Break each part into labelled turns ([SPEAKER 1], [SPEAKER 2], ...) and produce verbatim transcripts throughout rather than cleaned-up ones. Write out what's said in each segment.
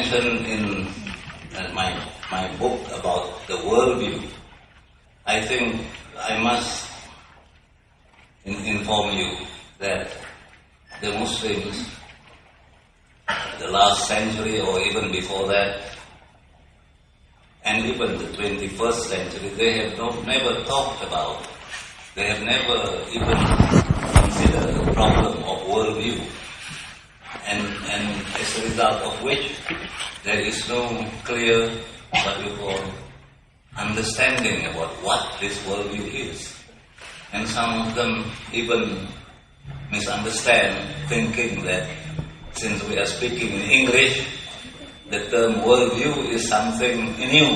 [SPEAKER 1] mentioned in uh, my, my book about the worldview, I think I must in- inform you that the Muslims, the last century or even before that, and even the twenty-first century, they have not, never talked about, they have never even considered the problem of worldview. And, and as a result of which, there is no clear, what you call, understanding about what this worldview is. And some of them even misunderstand, thinking that since we are speaking in English, the term worldview is something new.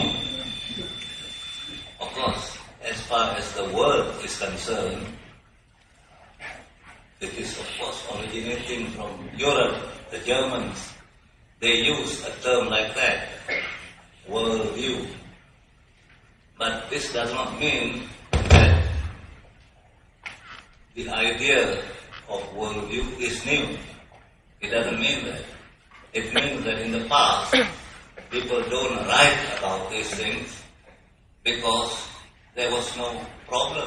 [SPEAKER 1] Of course, as far as the word is concerned, it is of course originating from Europe, the Germans. They use a term like that, worldview. But this does not mean that the idea of worldview is new. It doesn't mean that. It means that in the past, people don't write about these things because there was no problem.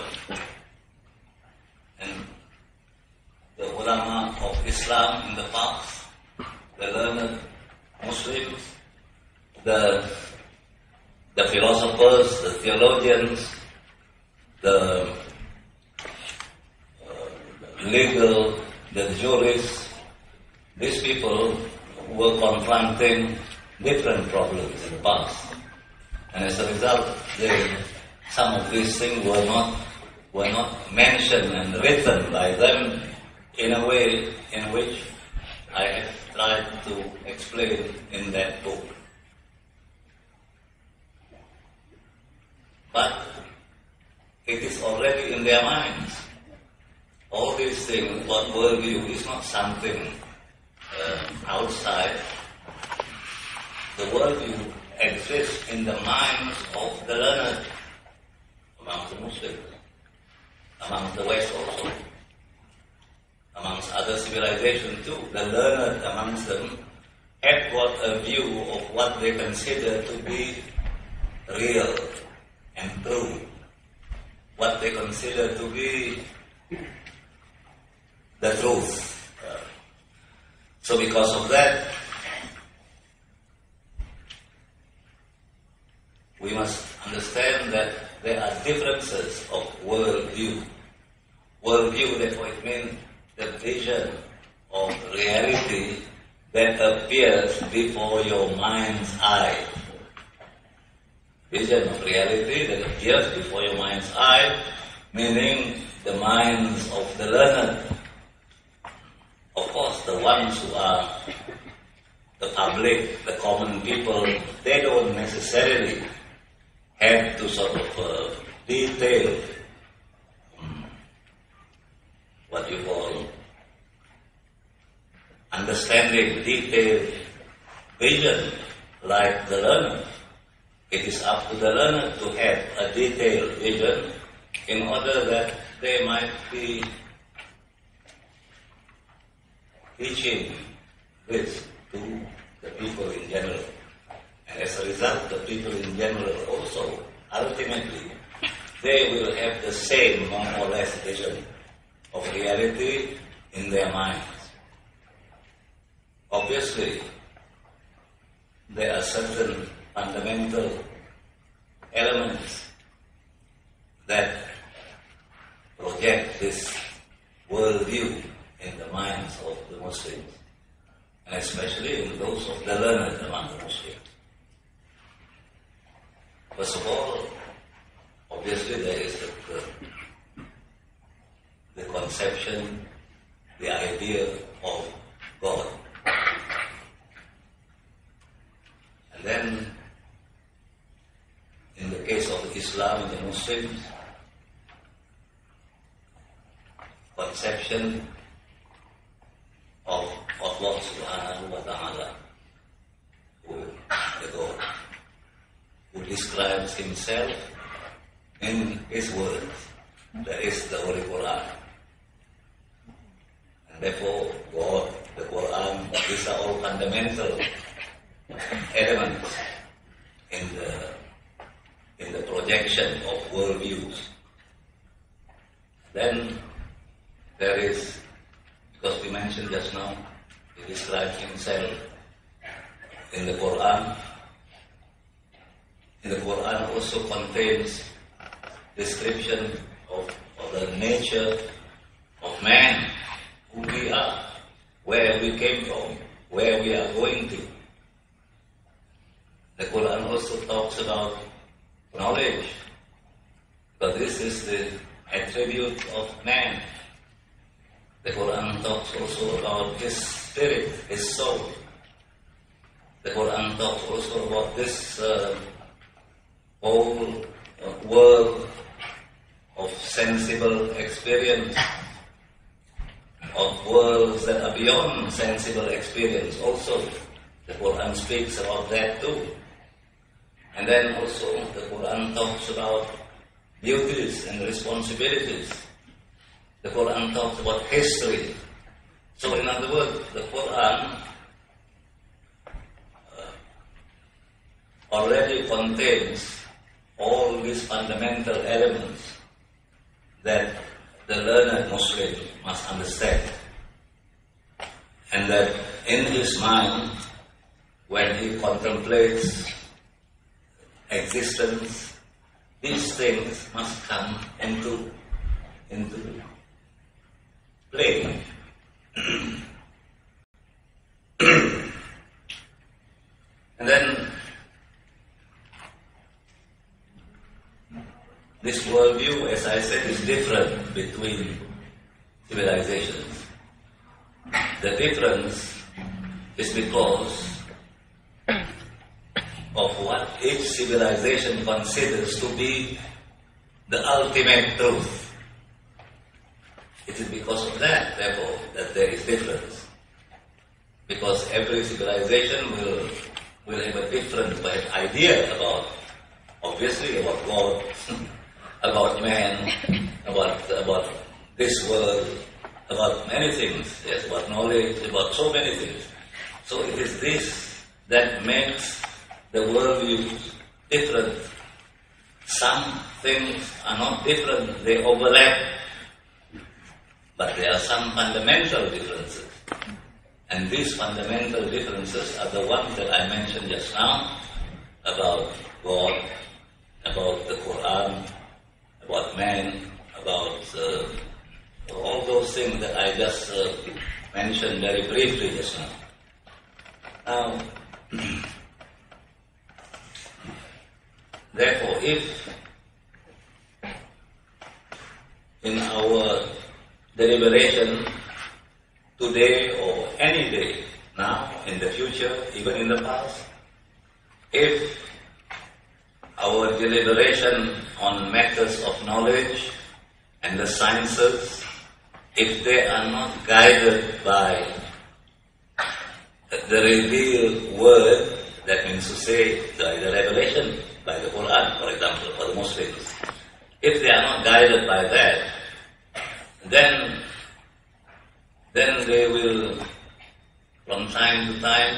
[SPEAKER 1] And the ulama of Islam in the past, the learned Muslims, the, the philosophers, the theologians, the uh, legal, the jurists, these people were confronting different problems in the past. And as a result, they, some of these things were not, were not mentioned and written by them in a way in which I have tried to explain in that book. But it is already in their minds. All these things, what worldview is not something uh, outside. The worldview exists in the minds of the learned, among the Muslims, among the West also, amongst other civilizations too. The learned amongst them have got a view of what they consider to be real and true, what they consider to be the truth. Uh, so because of that, we must understand that there are differences of worldview. Worldview, therefore, it means the vision of reality that appears before your mind's eye. Vision of reality that appears before your mind's eye, meaning the minds of the learned. Of course, the ones who are the public, the common people, they don't necessarily have to sort of uh, detail um, what you call understanding, detailed vision like the learner. It is up to the learner to have a detailed vision in order that they might be teaching this to the people in general. And as a result, the people in general also, ultimately, they will have the same, more or less, vision of reality in their minds. Obviously, there are certain fundamental elements that project this worldview in the minds of the Muslims, and especially in those of the learned among the Muslims. First of all, obviously there is the, the, the conception, the idea of God. And then, in the case of Islam and the Muslims, conception of Allah subhanahu wa ta'ala, who, the God, who describes himself in his words, that is the Holy Quran. And therefore, God, the Quran, these are all fundamental elements in the in the projection of worldviews. Then there is, because we mentioned just now, he described himself in the Quran. In the Quran also contains description of, of the nature of man, who we are, where we came from, where we are going to. The Quran also talks about knowledge, because this is the attribute of man. The Quran talks also about his spirit, his soul. The Quran talks also about this uh, whole uh, world of sensible experience, of worlds that are beyond sensible experience also. The Quran speaks about that too. And then also the Quran talks about duties and responsibilities. The Quran talks about history. So in other words, the Quran uh, already contains all these fundamental elements that the learned Muslim must understand. And that in his mind, when he contemplates existence, these things must come into, into play. And then this worldview, as I said, is different between civilizations. The difference is because of what each civilization considers to be the ultimate truth. It is because of that, therefore, that there is difference. Because every civilization will, will have a different idea about, obviously, about God, about man, about, about this world, about many things, yes, about knowledge, about so many things. So it is this that makes the worldview different. Some things are not different, they overlap, but there are some fundamental differences. And these fundamental differences are the ones that I mentioned just now, about God, about the Quran, about man, about uh, all those things that I just uh, mentioned very briefly just now. Now, therefore, if in our deliberation today or any day, now, in the future, even in the past, if our deliberation on matters of knowledge and the sciences, if they are not guided by the revealed word, that means to say by the revelation, by the Quran, for example, for the Muslims, if they are not guided by that, then then they will, from time to time,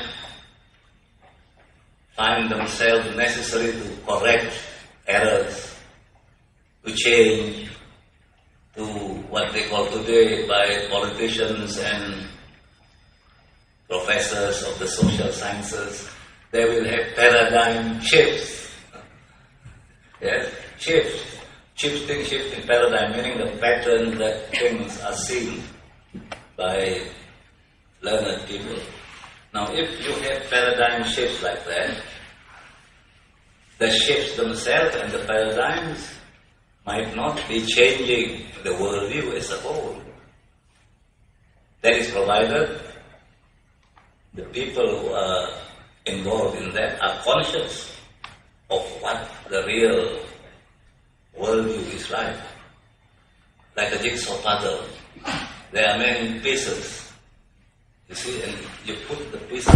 [SPEAKER 1] find themselves necessary to correct errors, to change, to what they call today by politicians and professors of the social sciences, they will have paradigm shifts. Yes, shifts. Shifting, shifting paradigm, meaning the pattern that things are seen by learned people. Now, if you have paradigm shifts like that, the shifts themselves and the paradigms might not be changing the worldview as a whole. That is provided the people who are involved in that are conscious of what the real worldview is like. Like a jigsaw puzzle. There are many pieces. You see, and you put the pieces,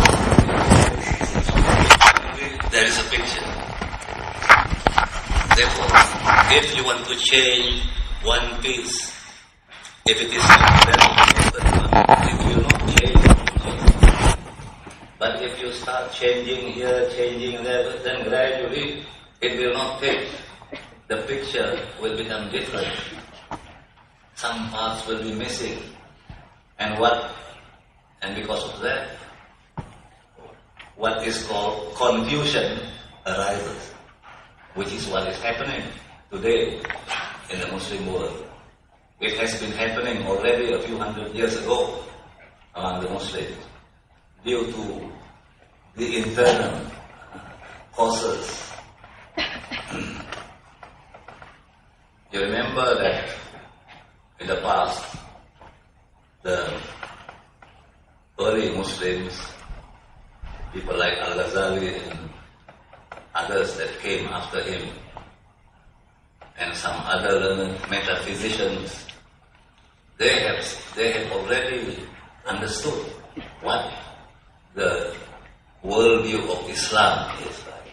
[SPEAKER 1] there is a picture. Therefore, if you want to change one piece, if it is not there, it will not change. But if you start changing here, changing there, then gradually it will not fit. The picture will become different. Some parts will be missing. And what, and because of that, what is called confusion arises, which is what is happening today in the Muslim world. It has been happening already a few hundred years ago among the Muslims due to the internal causes. You remember that in the past, the early Muslims, people like al-Ghazali and others that came after him, and some other learned metaphysicians, they have, they have already understood what the worldview of Islam is like.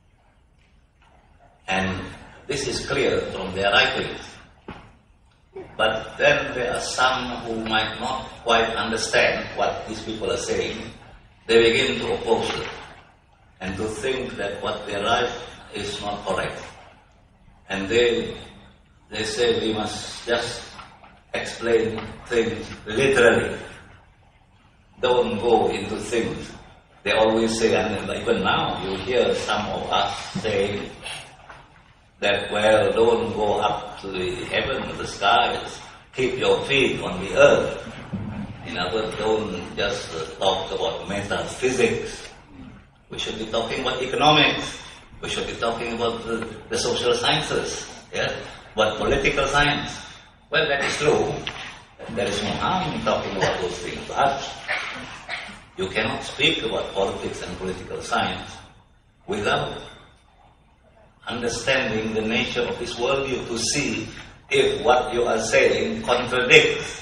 [SPEAKER 1] And this is clear from their writings. But then there are some who might not quite understand what these people are saying. They begin to oppose it and to think that what they write is not correct. And they, they say we must just explain things literally. Don't go into things. They always say, and even now you hear some of us saying that, well, don't go up to the heaven, to the skies. Keep your feet on the earth. In other words, don't just uh, talk about metaphysics. We should be talking about economics. We should be talking about the, the social sciences, yeah? About political science. Well, that is true. There is no harm in talking about those things. But you cannot speak about politics and political science without understanding the nature of this worldview to see if what you are saying contradicts.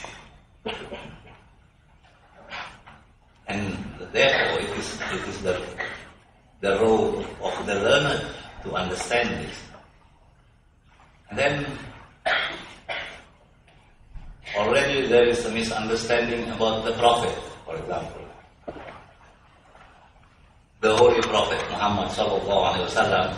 [SPEAKER 1] And therefore it is, it is the, the role of the learner to understand this. And then already there is a misunderstanding about the Prophet, for example. The Holy Prophet Muhammad sallallahu alaihi wasallam.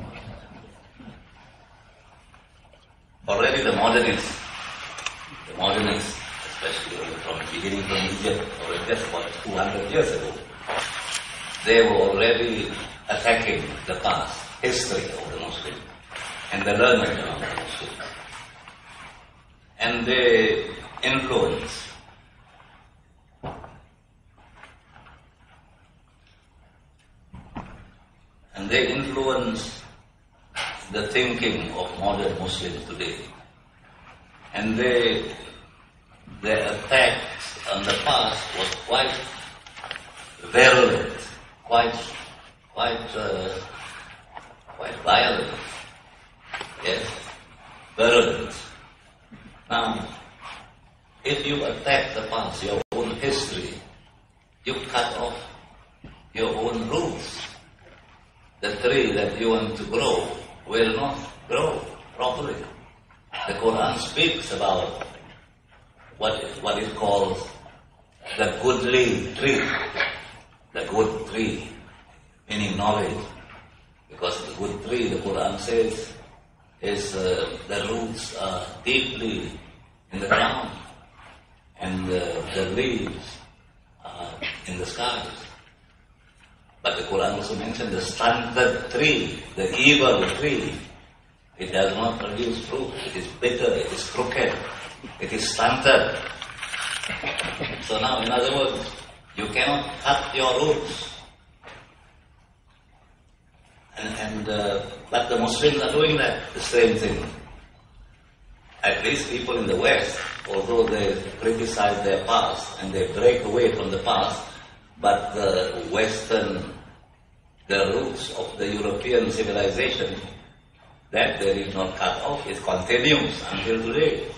[SPEAKER 1] Already the modernists, the modernists, especially from beginning from Egypt, or just about two hundred years ago, they were already attacking the past, history of the Muslims, and the learning of the Muslims. And they influence and they influence the thinking of modern Muslims today. And they, their attacks on the past was quite virulent, quite, quite, uh, quite violent. Yes, virulent. Now, if you attack the past, your own history, you cut off your own roots. The tree that you want to grow will not grow properly. The Quran speaks about what it, what it calls the goodly tree, the good tree, meaning knowledge. Because the good tree, the Quran says, is uh, the roots are deeply in the ground and uh, the leaves are in the skies. But the Quran also mentioned the stunted tree, the evil tree. It does not produce fruit. It is bitter, it is crooked, it is stunted. So now, in other words, you cannot cut your roots. And, and uh, but the Muslims are doing that, the same thing. At least people in the West, although they criticize their past and they break away from the past, but the Western, the roots of the European civilization, that they did not cut off, it continues until today.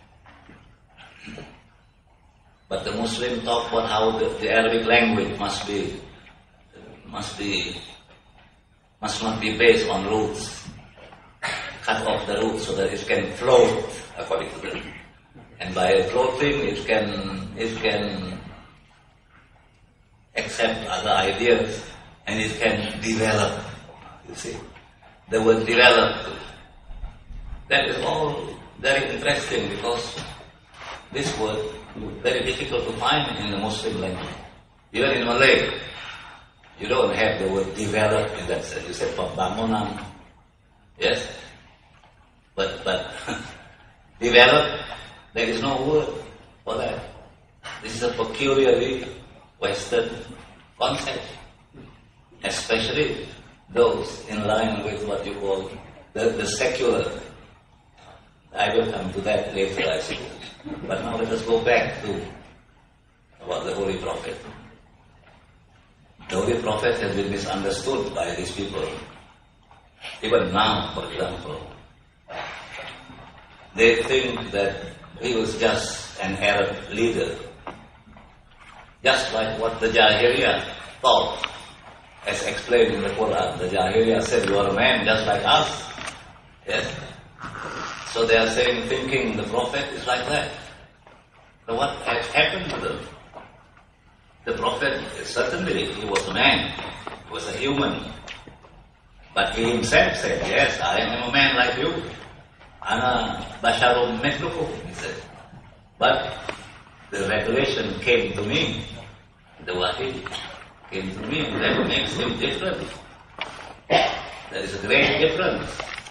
[SPEAKER 1] But the Muslims talk about how the, the Arabic language must be, must be, must not be based on roots. Cut off the roots so that it can float, according to them. And by floating, it can, it can accept other ideas and it can develop. You see, the word develop, that is all very interesting because this word is very difficult to find in the Muslim language. Even in Malay, you don't have the word develop in that sense. You say pembangunan, yes? But, but develop, there is no word for that. This is a peculiarly Western concept, especially those in line with what you call the, the secular. I will come to that later, I suppose. But now let us go back to about the Holy Prophet. The Holy Prophet has been misunderstood by these people. Even now, for example, they think that he was just an Arab leader, just like what the Jahiliyyah thought, as explained in the Quran. The Jahiliyyah said, you are a man just like us. Yes? So they are saying, thinking the Prophet is like that. So what has happened to them? The Prophet, certainly, he was a man, he was a human. But he himself said, yes, I am a man like you. Ana basharum mithlukum, he said. But the revelation came to me, the wahi came to me, and that makes him different. There is a great difference.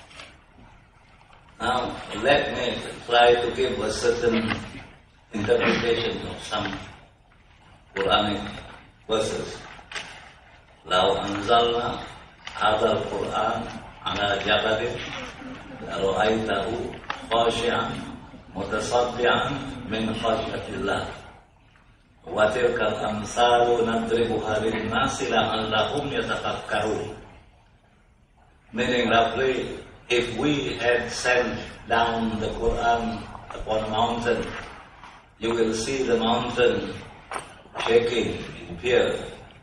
[SPEAKER 1] Now, let me try to give a certain interpretation of some Quranic verses. Lau anzalna hadha al-Quran ala jabalin ra'aytahu khashi'an mutasaddian min khashyatillah wa tilka al-amsalu nadribuha lin-nasi la'allahum yatafakkarun. Meaning roughly, if we had sent down the Quran upon a mountain, you will see the mountain shaking in fear.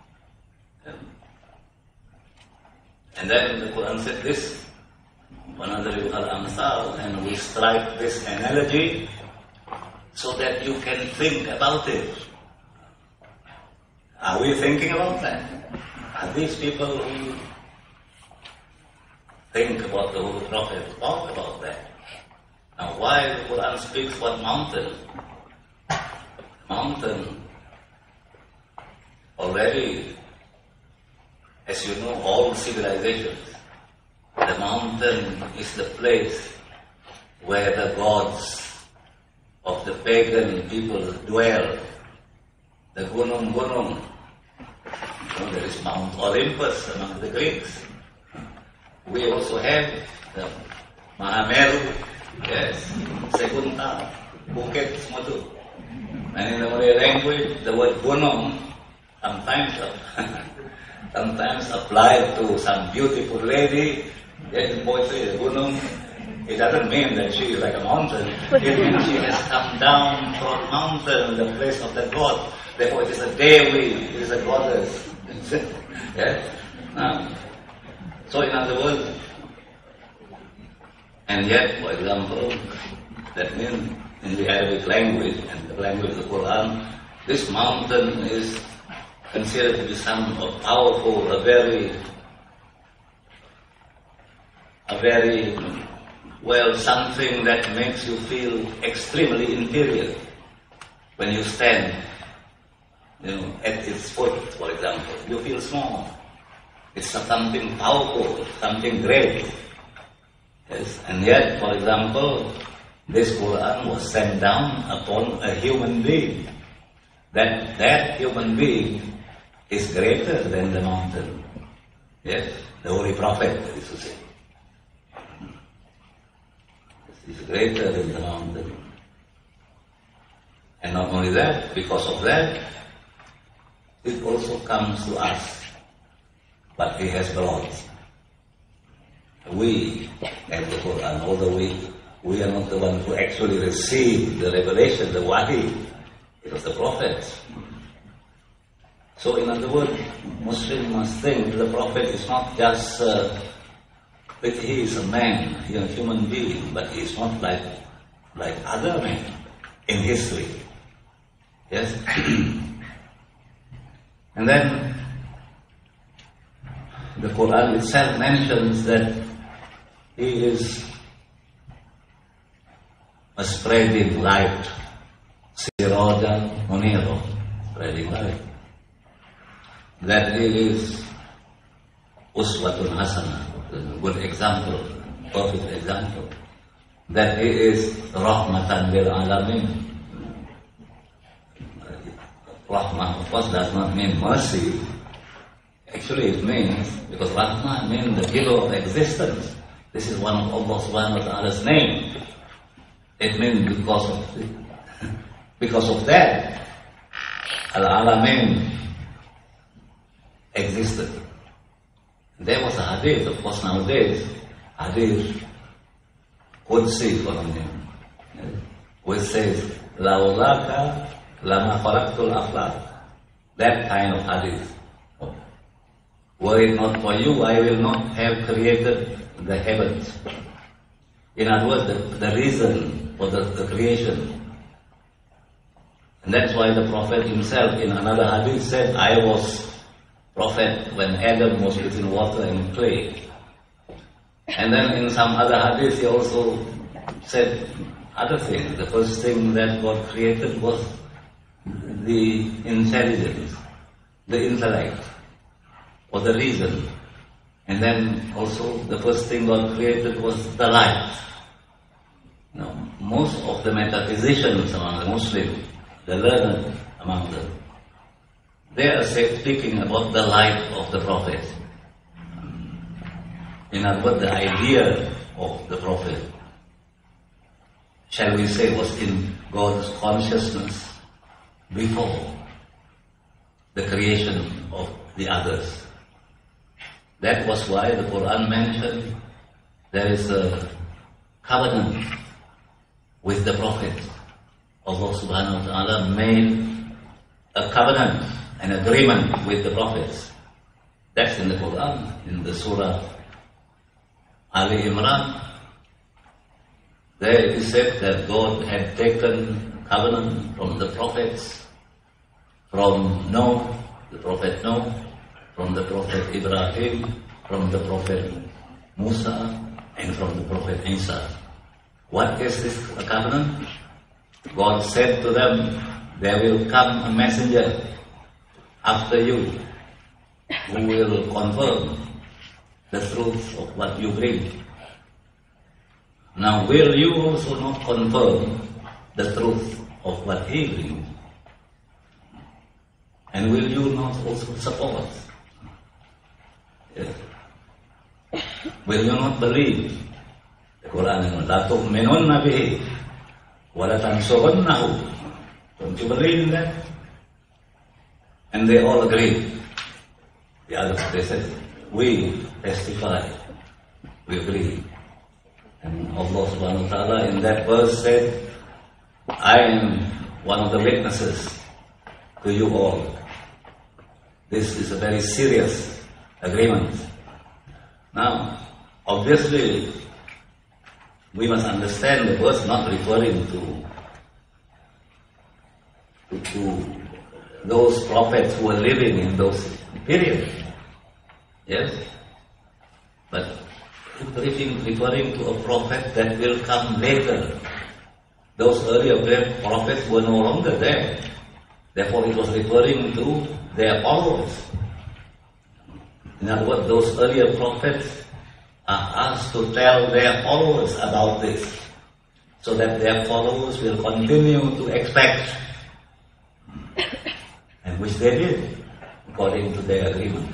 [SPEAKER 1] And then the Quran said this, وَنَضْرِبُ الْأَمْثَالَ, and we strike this analogy so that you can think about it. Are we thinking about that? Are these people who think about the Holy Prophet talk about that? Now why the Quran speaks what mountain? Mountain, already, as you know, all civilizations, the mountain is the place where the gods of the pagan people dwell. The gunung-gunung. You know, there is Mount Olympus among the Greeks. We also have the Mahameru, yes, Segunta, Bukit, semua tu. And in the Malay language, the word gunung sometimes sometimes applied to some beautiful lady. Yes, in poetry, the gunung, it doesn't mean that she is like a mountain. It means she has come down from a mountain, the place of the god. Therefore, it is a devi, it is a goddess. Yes? Now, so in other words, and yet, for example, that means in the Arabic language and the language of the Quran, this mountain is considered to be some powerful, a very, a very, well, something that makes you feel extremely inferior when you stand, you know, at its foot, for example. You feel small. It's something powerful, something great. Yes. And yet, for example, this Quran was sent down upon a human being. That that human being is greater than the mountain. Yes, the Holy Prophet, is to say. Is greater than the mountain. And not only that, because of that, it also comes to us. But he has brought. We have the Quran, although we, we are not the ones who actually received the revelation, the wahi. It was the prophets. So in other words, Muslims must think the Prophet is not just uh, that he is a man, he is a human being, but he is not like, like other men in history. Yes? And then the Quran itself mentions that he is a spreading light, sirajan munira, spreading light. That he is uswatun hasanah, a good example, perfect example. That he is rahmatan lil alamin. Rahmah, of course, does not mean mercy. Actually, it means, because Rahmah means the giver of existence. This is one of Allah subhanahu wa ta'ala's name. It means because of because of that, al-alamin existed. There was a hadith, of course, nowadays, hadith Qudsi from him, which says, Laulaka lama khalaqtul aflaq. That kind of hadith. Were it not for you, I will not have created the heavens. In other words, the, the reason for the, the creation. And that's why the Prophet himself in another hadith said, I was Prophet when Adam was between water and clay. And then in some other hadith he also said other things. The first thing that God created was the intelligence, the intellect, or the reason. And then also the first thing God created was the light. Now, most of the metaphysicians among the Muslims, the learned among them, they are speaking about the light of the Prophet. In other words, the idea of the Prophet, shall we say, was in God's consciousness before the creation of the others. That was why the Quran mentioned there is a covenant with the Prophet. Allah subhanahu wa ta'ala made a covenant, an agreement with the prophets. That's in the Quran, in the Surah Ali Imran. There it is said that God had taken covenant from the prophets, from Noah, the Prophet Noah, from the Prophet Ibrahim, from the Prophet Musa, and from the Prophet Isa. What is this covenant? God said to them, there will come a messenger after you who will confirm the truth of what you bring. Now, will you also not confirm the truth of what he brings? And will you not also support? Yes. Will you not believe? The Quran, La tu'minunna bihi wa la tansurunnahu. Don't you believe in that? And they all agreed. The others, they said, we testify, we agree. And Allah subhanahu wa ta'ala in that verse said, I am one of the witnesses to you all. This is a very serious agreement. Now, obviously, we must understand the verse not referring to, to, to those prophets who were living in those periods. Yes? But referring, referring to a prophet that will come later. Those earlier prophets were no longer there. Therefore, it was referring to their followers. In other words, those earlier prophets are asked to tell their followers about this, so that their followers will continue to expect, and which they did, according to their agreement.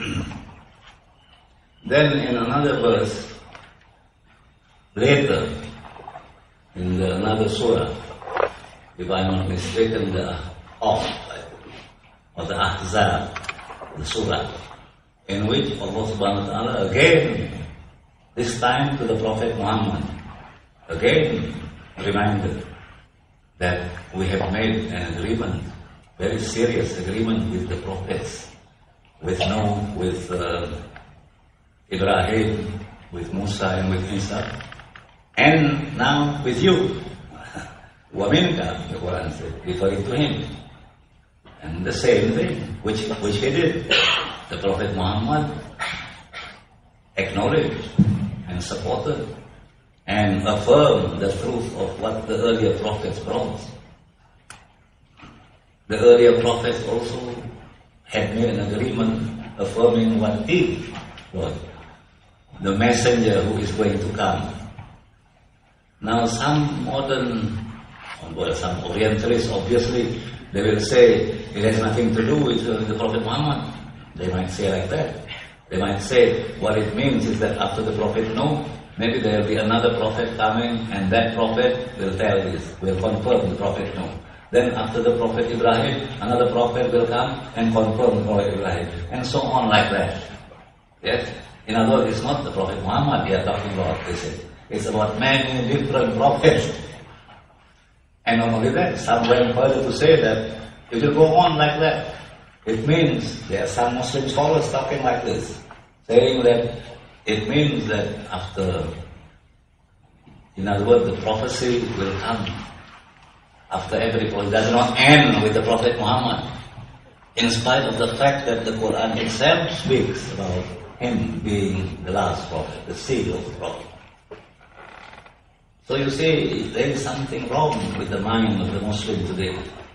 [SPEAKER 1] Then in another verse, later, in the, another surah, if I'm not mistaken, the Off, or the Ahzab, the surah, in which Allah subhanahu wa ta'ala again, this time to the Prophet Muhammad, again reminded that we have made an agreement, very serious agreement with the prophets, with Noah, with uh, Ibrahim, with Musa and with Isa, and now with you. Waminka, the Quran said, referring to him. And the same thing, which, which he did. The Prophet Muhammad acknowledged and supported and affirmed the truth of what the earlier prophets brought. The earlier prophets also had made an agreement affirming what he was, the messenger who is going to come. Now some modern, well, some Orientalists, obviously, they will say it has nothing to do with uh, the Prophet Muhammad. They might say like that. They might say what it means is that after the Prophet Noah, maybe there will be another prophet coming, and that prophet will tell this, will confirm the Prophet Noah. Then after the Prophet Ibrahim, another prophet will come and confirm the Prophet Ibrahim, and so on like that. Yes? In other words, it's not the Prophet Muhammad we are talking about, they say. It's about many different prophets. And not only that, some went further to say that it will go on like that. It means, there are some Muslim scholars talking like this, saying that it means that after, in other words, the prophecy will come after every prophet. It does not end with the Prophet Muhammad, in spite of the fact that the Quran itself speaks about him being the last prophet, the seal of the prophet. So you see, there is something wrong with the mind of the Muslim today.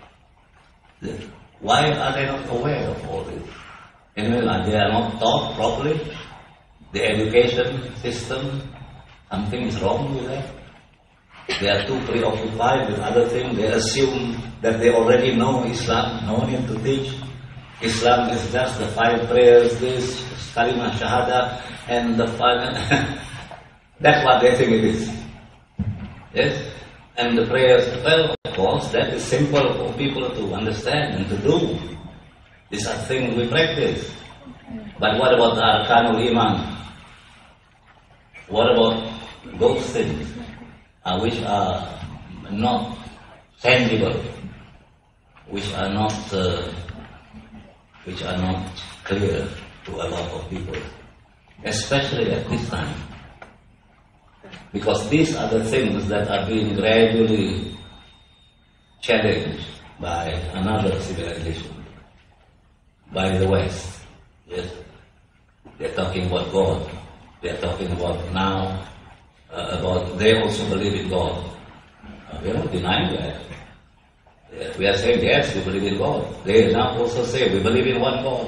[SPEAKER 1] Why are they not aware of all this? Anyway, they are not taught properly. The education system, something is wrong with that. They are too preoccupied with other things. They assume that they already know Islam, no need to teach. Islam is just the five prayers, this, Kalimah Shahada, and the five... That's what they think it is. Yes? And the prayers, well, of course, that is simple for people to understand and to do. These are things we practice. But what about the Arkanul Iman? What about those things uh, which are not tangible, which are not, uh, which are not clear to a lot of people, especially at this time? Because these are the things that are being gradually challenged by another civilization, by the West. Yes, they're talking about God. They're talking about now, uh, about they also believe in God. Uh, we are not denying that. Yes, we are saying, yes, we believe in God. They now also say, we believe in one God.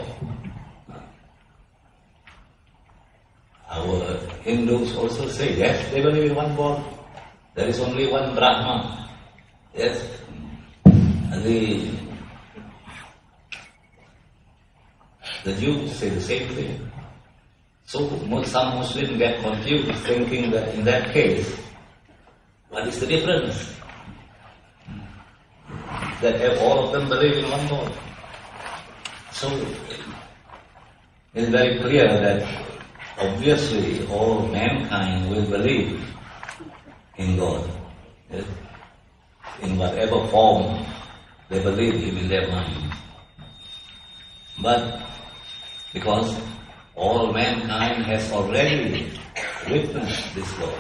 [SPEAKER 1] Our Hindus also say, yes, they believe in one God. There is only one Brahma. Yes. The, the Jews say the same thing. So some Muslims get confused, thinking that in that case, what is the difference? That all of them believe in one God. So it's very clear that obviously all mankind will believe in God. Yes? In whatever form they believe Him in their mind. But because all mankind has already witnessed this God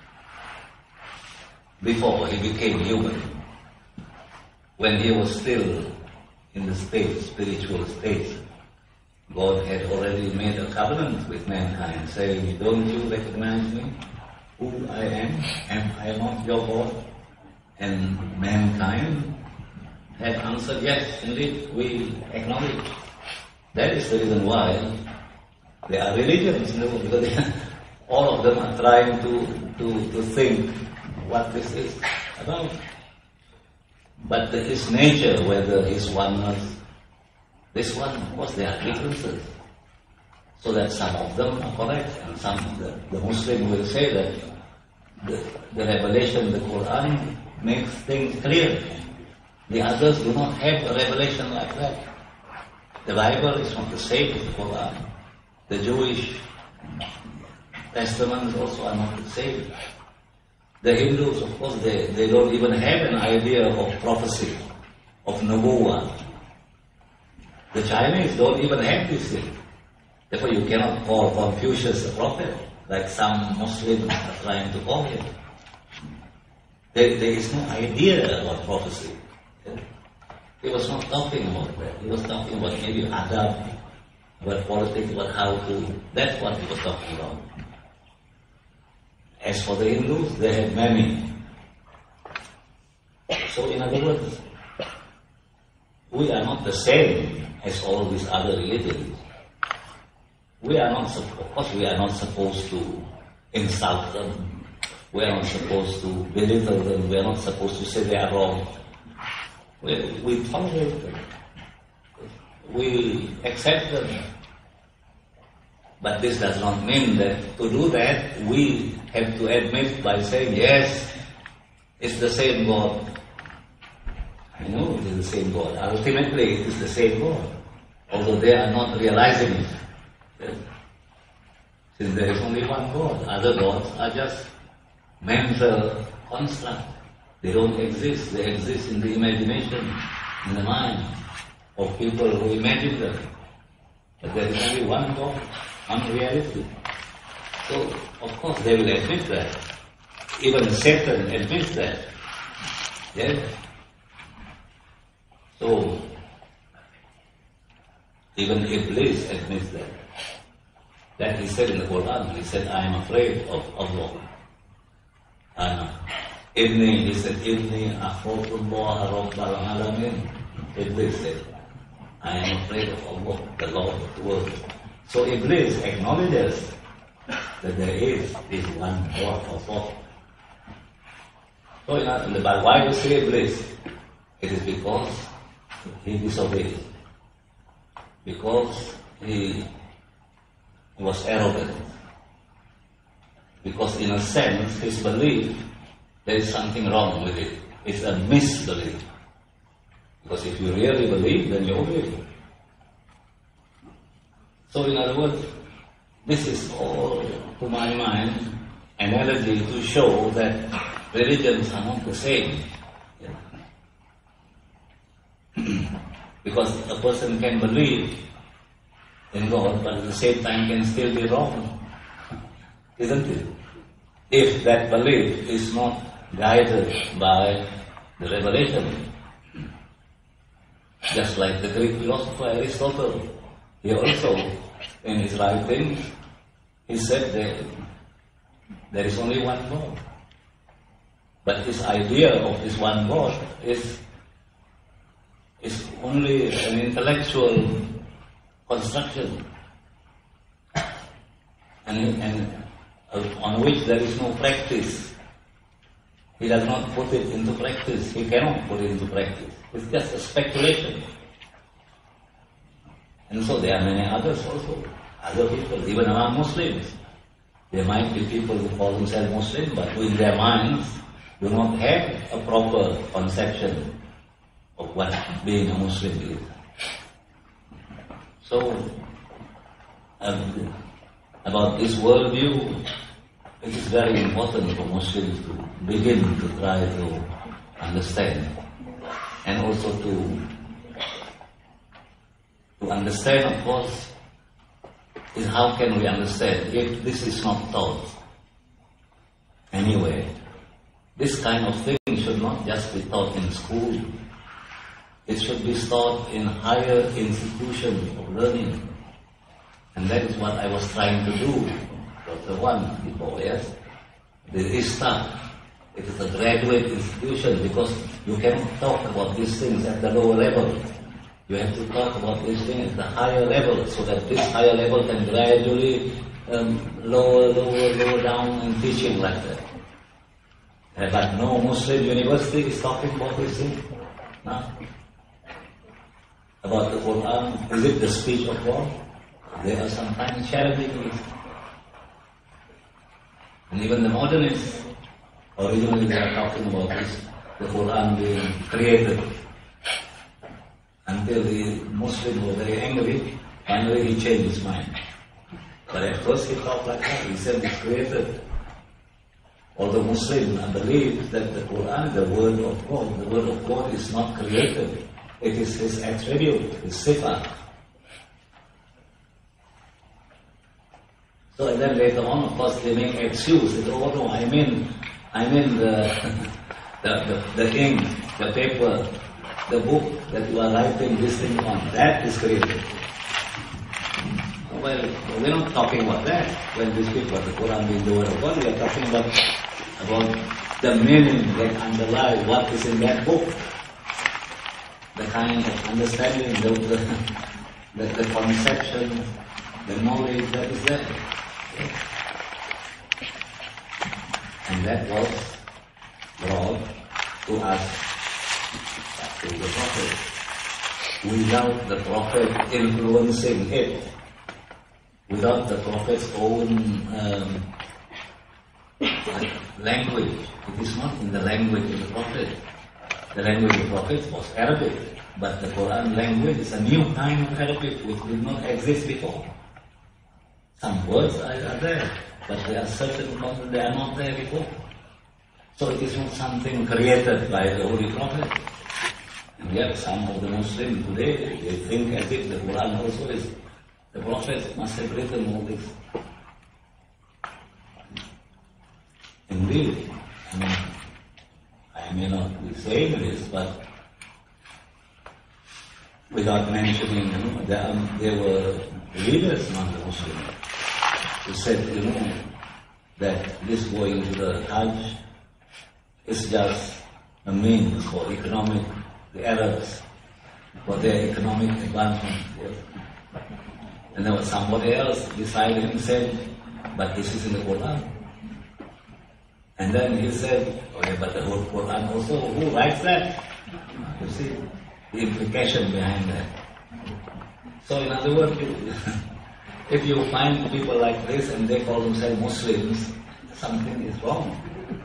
[SPEAKER 1] before He became human, when He was still in the state, spiritual state, God had already made a covenant with mankind, saying, don't you recognize me, who I am? Am I not your God? And mankind had answered, yes, indeed, we acknowledge. That is the reason why there are religions, you know, because all of them are trying to, to, to think what this is about. But His nature, whether His oneness, this one, of course, there are differences. So that some of them are correct, and some, the, the Muslim will say that the, the revelation, the Quran, makes things clear. The others do not have a revelation like that. The Bible is not the same as the Quran. The Jewish testaments also are not the same. The Hindus, of course, they, they don't even have an idea of prophecy, of nubuwwah. The Chinese don't even have this thing. Therefore, you cannot call Confucius a prophet, like some Muslims are trying to call him. There, there is no idea about prophecy. He was not talking about that. He was talking about maybe adab, about politics, about how to. That's what he was talking about. As for the Hindus, they had many. So in other words, we are not the same as all these other religions. We are not, of course, we are not supposed to insult them. We are not supposed to belittle them. We are not supposed to say they are wrong. We, we tolerate them. We accept them. But this does not mean that to do that, we have to admit by saying, yes, it's the same God. I know it is the same God. Ultimately, it is the same God. Although they are not realizing it. Yes. Since there is only one God, other gods are just mental constructs. They don't exist. They exist in the imagination, in the mind of people who imagine them. But there is only one God, one reality. So, of course, they will admit that. Even Satan admits that. Yes? So, even Iblis admits that. That he said in the Quran, he said, I am afraid of Allah. And Ibni, he said, Ibni akhwatullah rabbal alamin. Iblis said, I am afraid of Allah, the Lord of the world. So Iblis acknowledges that there is this one God of Allah. So in the Bible, why do you say Iblis? It is because he disobeyed. Because he, he was arrogant. Because in a sense, his belief, there is something wrong with it. It's a misbelief. Because if you really believe, then you obey. So in other words, this is all, to my mind, analogy to show that religions are not the same. Because a person can believe in God, but at the same time can still be wrong. Isn't it? If that belief is not guided by the revelation. Just like the Greek philosopher Aristotle, he also, in his writings, he said that there is only one God. But his idea of this one God is, is only an intellectual construction, and, and on which there is no practice. He does not put it into practice. He cannot put it into practice. It's just a speculation. And so there are many others also, other people, even among Muslims. There might be people who call themselves Muslim, but who in their minds do not have a proper conception of what being a Muslim is. So, um, about this worldview, it is very important for Muslims to begin to try to understand, and also to to understand, of course, is how can we understand if this is not taught anyway. This kind of thing should not just be taught in school. It should be taught in higher institutions of learning. And that is what I was trying to do, Doctor One, before, yes? The ISTA, it is a graduate institution because you cannot talk about these things at the lower level. You have to talk about these things at the higher level so that this higher level can gradually um, lower, lower, lower down in teaching like that. Uh, but no Muslim university is talking about this thing. No? About the Quran, is it the speech of God? There are sometimes challenging it. And even the modernists, originally they are talking about this, the Quran being created. Until the Muslim was very angry, finally he changed his mind. But at first he talked like that, he said it's created. Although Muslim believes that the Quran, the word of God, the word of God is not created. It is his attribute, his sifat. So and then later on, of course, they make excuse. They say, oh no, I mean, I mean the, the, the, the ink, the paper,
[SPEAKER 2] the book that you are writing this thing on, that is created. Well, we're not talking about that. When we speak about the Quran being the word of God, we are talking about, about the meaning that underlies what is in that book. The kind of understanding, the, the, the, the conception, the knowledge that is there. And that was brought to us through the Prophet. Without the Prophet influencing it, without the Prophet's own um, language. It is not in the language of the Prophet. The language of the Prophet was Arabic, but the Quran language is a new kind of Arabic which did not exist before. Some words are, are there, but there are certain words that they are not there before. So it is not something created by the Holy Prophet. And yet some of the Muslims today, they think as if the Quran also is. The Prophet must have written all this. Indeed, I mean, I may not be saying this, but without mentioning, you know, there, um, there were leaders among the Muslims who said, you know, that this going to the Hajj is just a means for economic, the Arabs, for their economic advancement. And then somebody else decided and said, but this is in the Quran. And then he said, okay, but the whole Quran also, who writes that? You see, the implication behind that. So in other words, if you find people like this and they call themselves Muslims, something is wrong.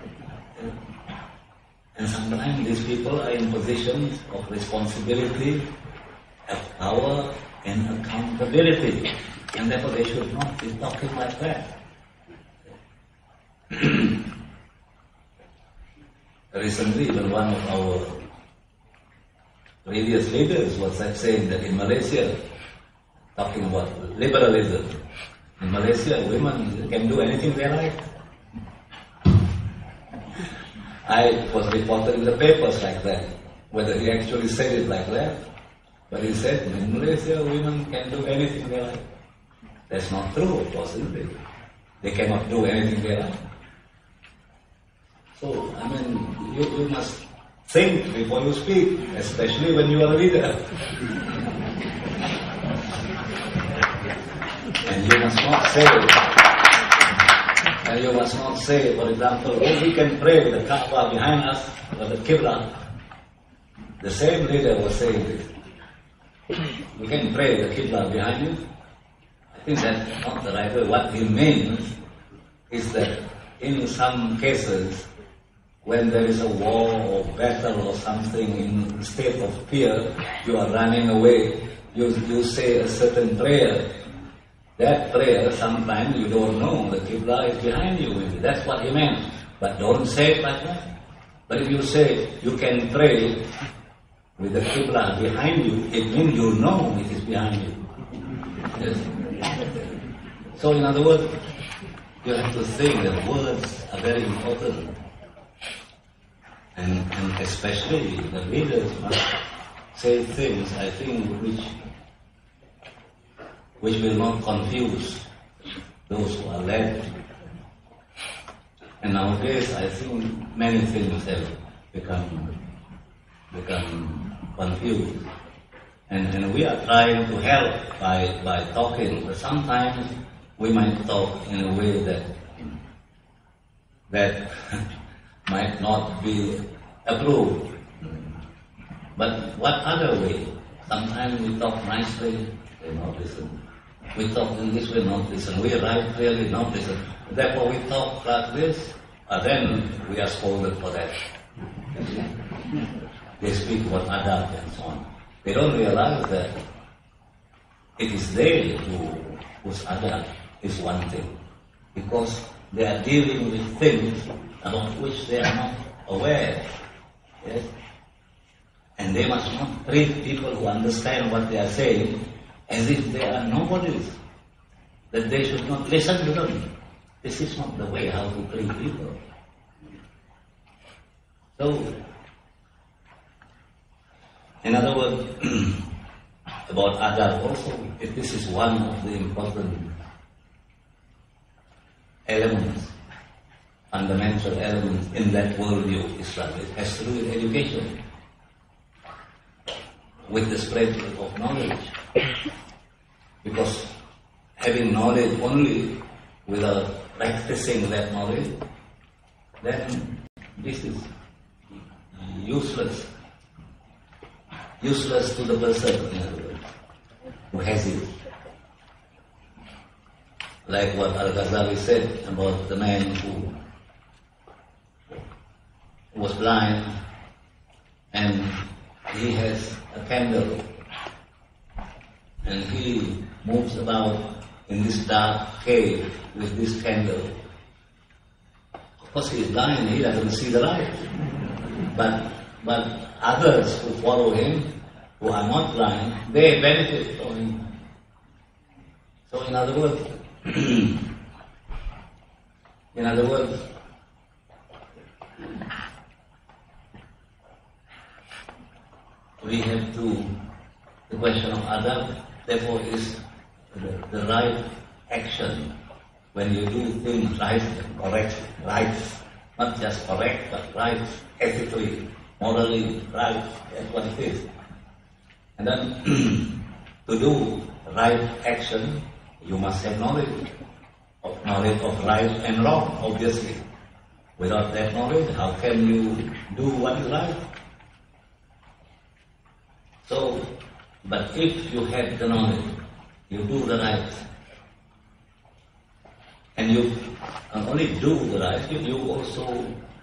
[SPEAKER 2] And sometimes these people are in positions of responsibility, of power, and accountability, and therefore they should not be talking like that. Recently, even one of our previous leaders was saying that in Malaysia, talking about liberalism, in Malaysia, women can do anything they like. I was reported in the papers like that, whether he actually said it like that. But he said, in Malaysia, women can do anything they like. That's not true, of course, isn't it? They cannot do anything they like. So, I mean, you, you must think before you speak, especially when you are a leader. And you must not say, and you must not say, for example, oh, we can pray with the Kaaba behind us, or the Qibla. The same leader was saying this. You can pray the Qibla behind you. I think that's not the right way. What he means is that in some cases, when there is a war or battle or something in a state of fear, you are running away, you, you say a certain prayer. That prayer, sometimes you don't know, the Qibla is behind you. That's what he meant. But don't say it like that. But if you say, you can pray with the Qibla behind you, it means you know it is behind you. Yes. So in other words, you have to think that words are very important. And, and especially the leaders must say things, I think, which which will not confuse those who are led. And nowadays, I think many things have become become confused. And, and we are trying to help by, by talking, but sometimes we might talk in a way that that might not be approved. But what other way? Sometimes we talk nicely, they not listen. We talk in this way, not listen. We write clearly, not listen. Therefore we talk like this, and then we are scolded for that. They speak about adab and so on. They don't realize that it is they who, whose adab is one thing. Because they are dealing with things about which they are not aware. Yes? And they must not treat people who understand what they are saying as if they are nobodies. That they should not listen to them. This is not the way how to treat people. So, In other words, about adab also, if this is one of the important elements, fundamental elements in that worldview of Islam. It has to do with education, with the spread of knowledge. Because having knowledge only without practicing that knowledge, then this is useless. Useless to the person, in other words, who has it. Like what Al-Ghazali said about the man who was blind and he has a candle and he moves about in this dark cave with this candle. Of course he is blind, he doesn't see the light. But but others who follow him, who are not blind, they benefit from him. So in other words, in other words, we have to, the question of adab, therefore is the, the right action when you do things right, correct, right, not just correct, but right, ethically, morally, right, that's what it is. And then to do right action, you must have knowledge, of knowledge of right and wrong, obviously. Without that knowledge, how can you do what is right? So, but if you have the knowledge, you do the right, and you not only do the right, you also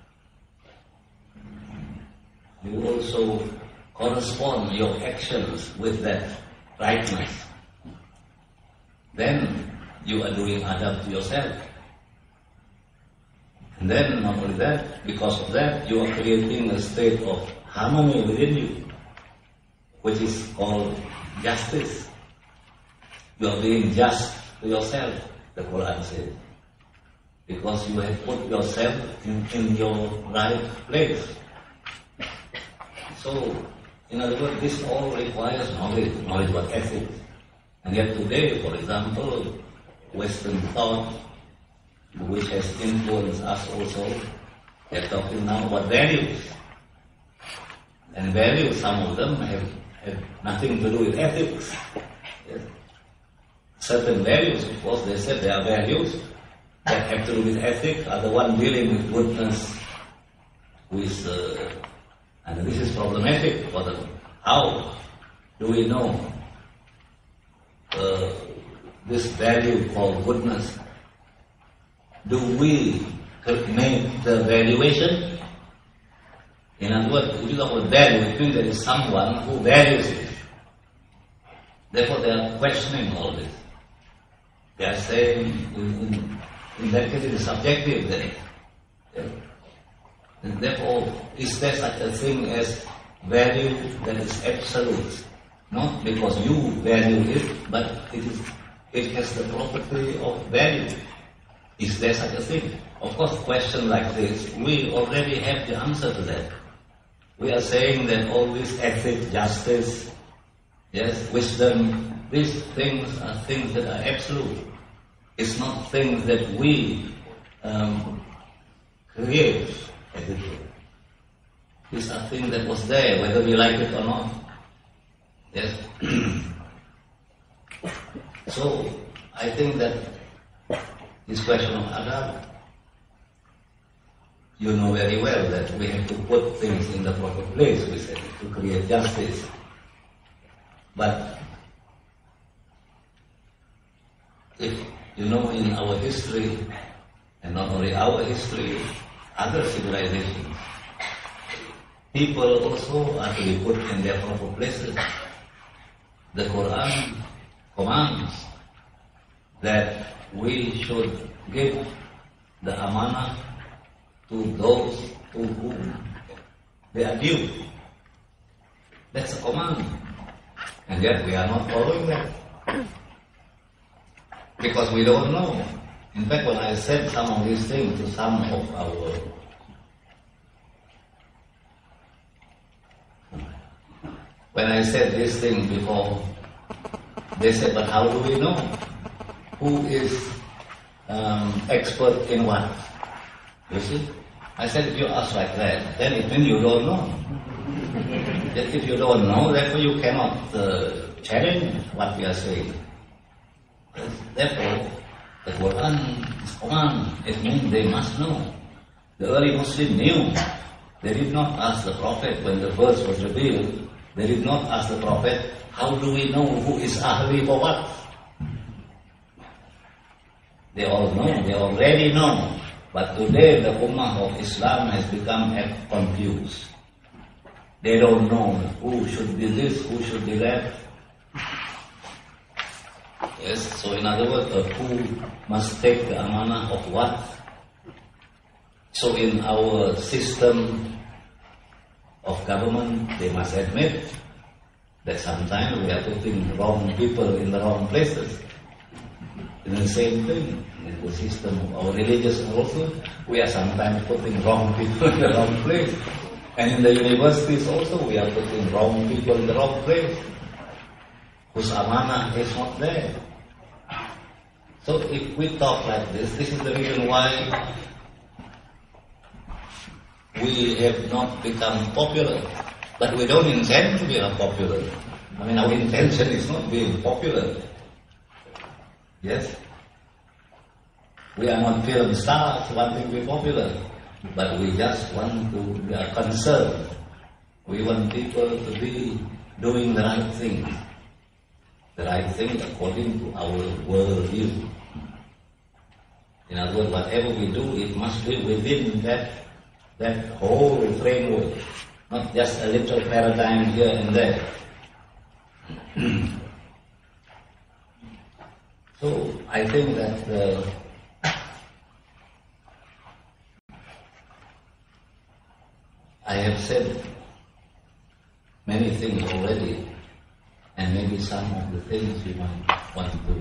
[SPEAKER 2] you also correspond your actions with that rightness. Then you are doing adab to yourself. And then not only that, because of that, you are creating a state of harmony within you, which is called justice. You are being just to yourself, the Quran says, because you have put yourself in, in your right place. So, in other words, this all requires knowledge, knowledge about ethics. And yet today, for example, Western thought, which has influenced us also, they are talking now about values. And values, some of them have, have nothing to do with ethics. Yes. Certain values, of course, they said there are values that have to do with ethics, are the one dealing with goodness, with, uh, and this is problematic for them. How do we know uh, this value called goodness? Do we make the valuation? In other words, if you talk about value, it means there is someone who values it. Therefore, they are questioning all this. They are saying, in, in that case, it is subjective then. Yeah. And therefore, is there such a thing as value that is absolute? Not because you value it, but it is it has the property of value. Is there such a thing? Of course, a question like this, we already have the answer to that. We are saying that all this ethics, justice, yes, wisdom, these things are things that are absolute. It's not things that we um, create, as it were. These are things that was there, whether we like it or not. Yes. So, I think that this question of adab, you know very well that we have to put things in the proper place, we said, to create justice. But if you know in our history, and not only our history, other civilizations, people also are to be put in their proper places. The Quran commands that we should give the amanah to those to whom they are due. That's a command. And yet we are not following that. Because we don't know. In fact, when I said some of these things to some of our when I said this thing before, they said, but how do we know who is um, expert in what? You see? I said, if you ask like that, then it means you don't know. If you don't know, therefore you cannot uh, challenge what we are saying. Therefore, the Quran is Quran. It means they must know. The early Muslims knew. They did not ask the Prophet when the verse was revealed. They did not ask the Prophet, how do we know who is ahli for what? They all know. They already know. But today the Ummah of Islam has become confused. They don't know who should be this, who should be that. Yes, so in other words, uh, who must take the amanah of what? So in our system of government, they must admit that sometimes we are putting wrong people in the wrong places. In the same thing, in the system of our religious also, we are sometimes putting wrong people in the wrong place. And in the universities also, we are putting wrong people in the wrong place, whose amanah is not there. So if we talk like this, this is the reason why we have not become popular. But we don't intend to be popular. I mean, our intention is not being popular. Yes? We are not film stars wanting to be popular. But we just want to, we are concerned. We want people to be doing the right thing. The right thing according to our worldview. In other words, whatever we do, it must be within that, that whole framework. Not just a little paradigm here and there. So, I think that uh, I have said many things already, and maybe some of the things you might want to,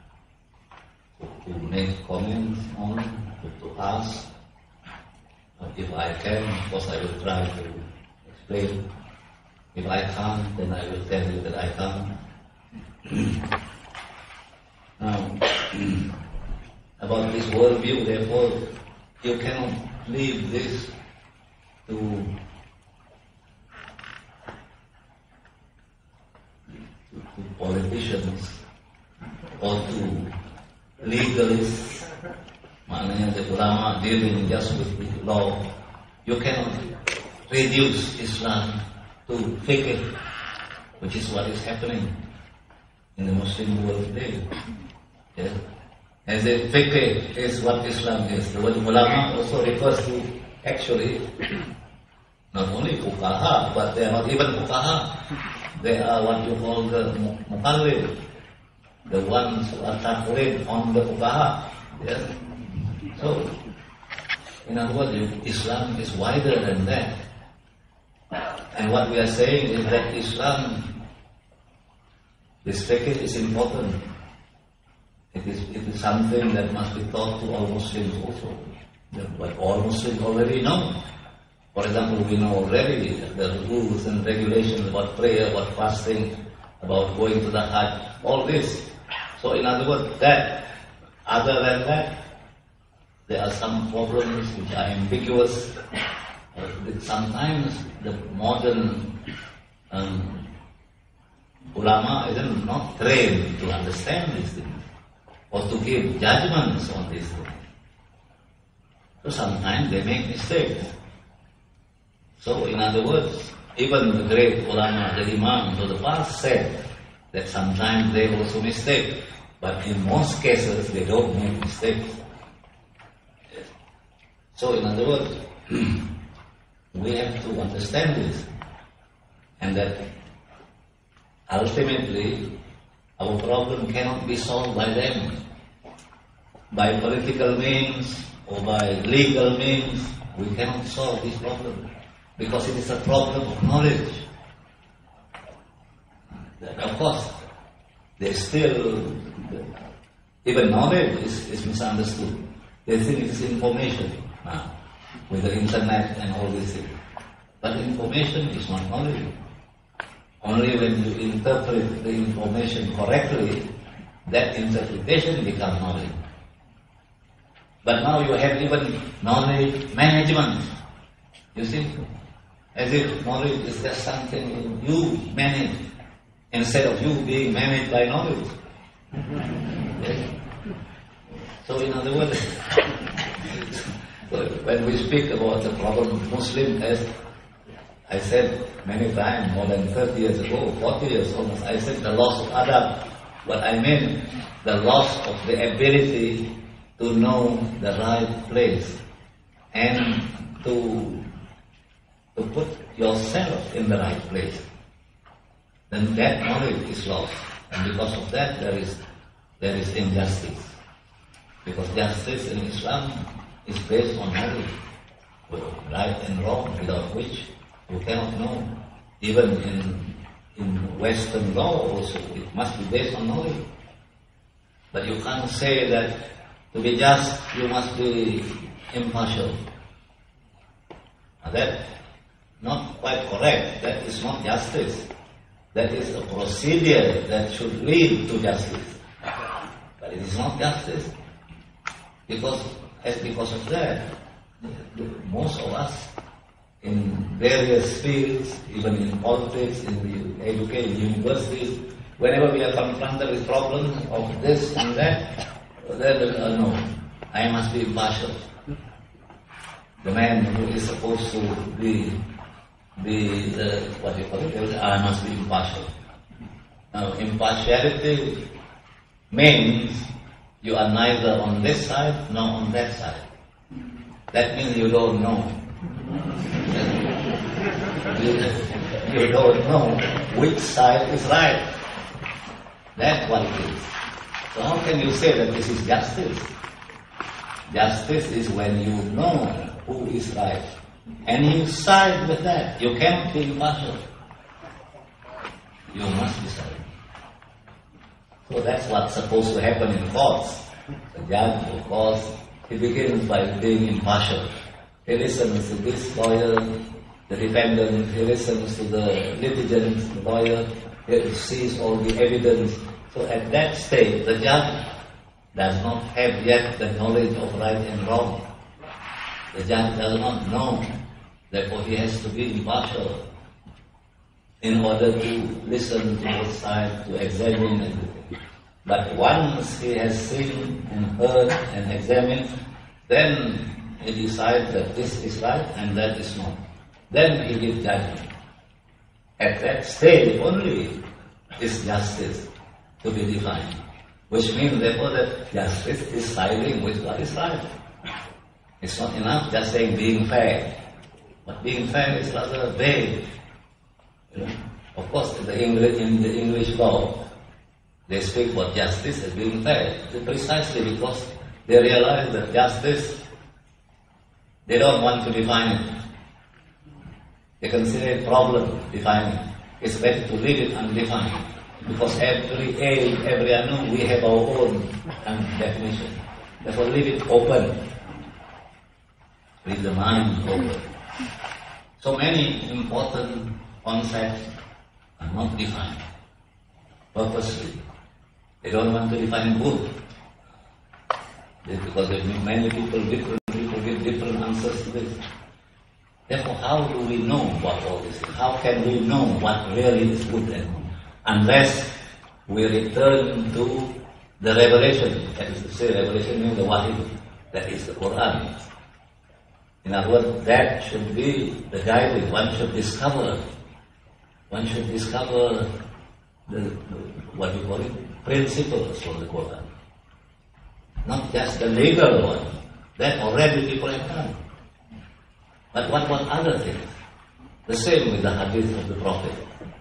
[SPEAKER 2] to make comments on, to, to ask. If I can, of course I will try to explain. If I can't, then I will tell you that I can't. Now, about this worldview, therefore, you cannot leave this to, to, to politicians or to legalists, maknanya the ulama dealing just with the law. You cannot reduce Islam to fiqh, which is what is happening in the Muslim world today. Yeah. As if fiqh is what Islam is. The word ulama also refers to actually not only fuqaha, but they are not even fuqaha. They are what you call the muqallid, the ones who are taqlid on the fuqaha. Yes. So, in other words, Islam is wider than that. And what we are saying is that Islam, this fiqh is important. It is, it is something that must be taught to all Muslims also. But all Muslims already know. For example, we know already the rules and regulations about prayer, about fasting, about going to the Hajj, all this. So in other words, that, other than that, there are some problems which are ambiguous. Uh, sometimes the modern um, ulama is not trained to understand these things or to give judgments on these things. So sometimes they make mistakes. So in other words, even the great ulama, the imams of the past said that sometimes they also mistake, but in most cases they don't make mistakes. So in other words, we have to understand this, and that ultimately our problem cannot be solved by them, by political means or by legal means. We cannot solve this problem because it is a problem of knowledge. Of course, they still, even knowledge is, is misunderstood. They think it is information now, with the internet and all these things. But information is not knowledge. Only when you interpret the information correctly, that interpretation becomes knowledge. But now you have even knowledge management. You see? As if knowledge is just something you manage, instead of you being managed by knowledge. Yes? So in other words, so when we speak about the problem of Muslim, as I said many times, more than thirty years ago, forty years almost, I said the loss of adab. What I mean, the loss of the ability to know the right place and to to put yourself in the right place. Then that knowledge is lost, and because of that there is there is injustice. Because justice in Islam is based on knowledge, right and wrong, without which you cannot know. Even in in Western law also, it must be based on knowledge. But you can't say that to be just, you must be impartial. Now that not quite correct. That is not justice. That is a procedure that should lead to justice. But it is not justice. Because, as because of that, most of us in various fields, even in politics, in the education, universities, whenever we are confronted with problems of this and that, then uh, no, I must be impartial. The man who is supposed to be, be uh, what do you call it, I must be impartial. Now, impartiality means you are neither on this side nor on that side. That means you don't know. You, you don't know which side is right. That's what it is. So how can you say that this is justice? Justice is when you know who is right, and you side with that. You cannot be impartial. You must decide. So that's what's supposed to happen in courts. The judge, of course, he begins by being impartial. He listens to this lawyer, the defendant, he listens to the litigant, the lawyer, he sees all the evidence. So at that stage, the judge does not have yet the knowledge of right and wrong. The judge does not know, therefore he has to be impartial in order to listen to both sides, to examine everything. But once he has seen and heard and examined, then he decides that this is right and that is not. Then he gives judgment. At that stage only is justice to be defined, which means therefore that justice is siding with what is right. It's not enough just saying being fair, but being fair is rather vague. You know? Of course, in the English, in the English law, they speak about justice as being fair, precisely because they realize that justice, they don't want to define it. They consider it a problem defining it. It's better to leave it undefined, because every age, every anu, we have our own definition. Therefore, leave it open. Leave the mind open. So many important concepts are not defined purposely. They don't want to define good. Because many people, different people give different answers to this. Therefore, how do we know what all this is? How can we know what really is good and good? Unless we return to the revelation. That is to say, revelation means the wahi. That is the Quran. In other words, that should be the guiding. One should discover. One should discover the, the what do you call it? Principles from the Quran. Not just the legal one. That already people have done. But what about other things? The same with the hadith of the Prophet.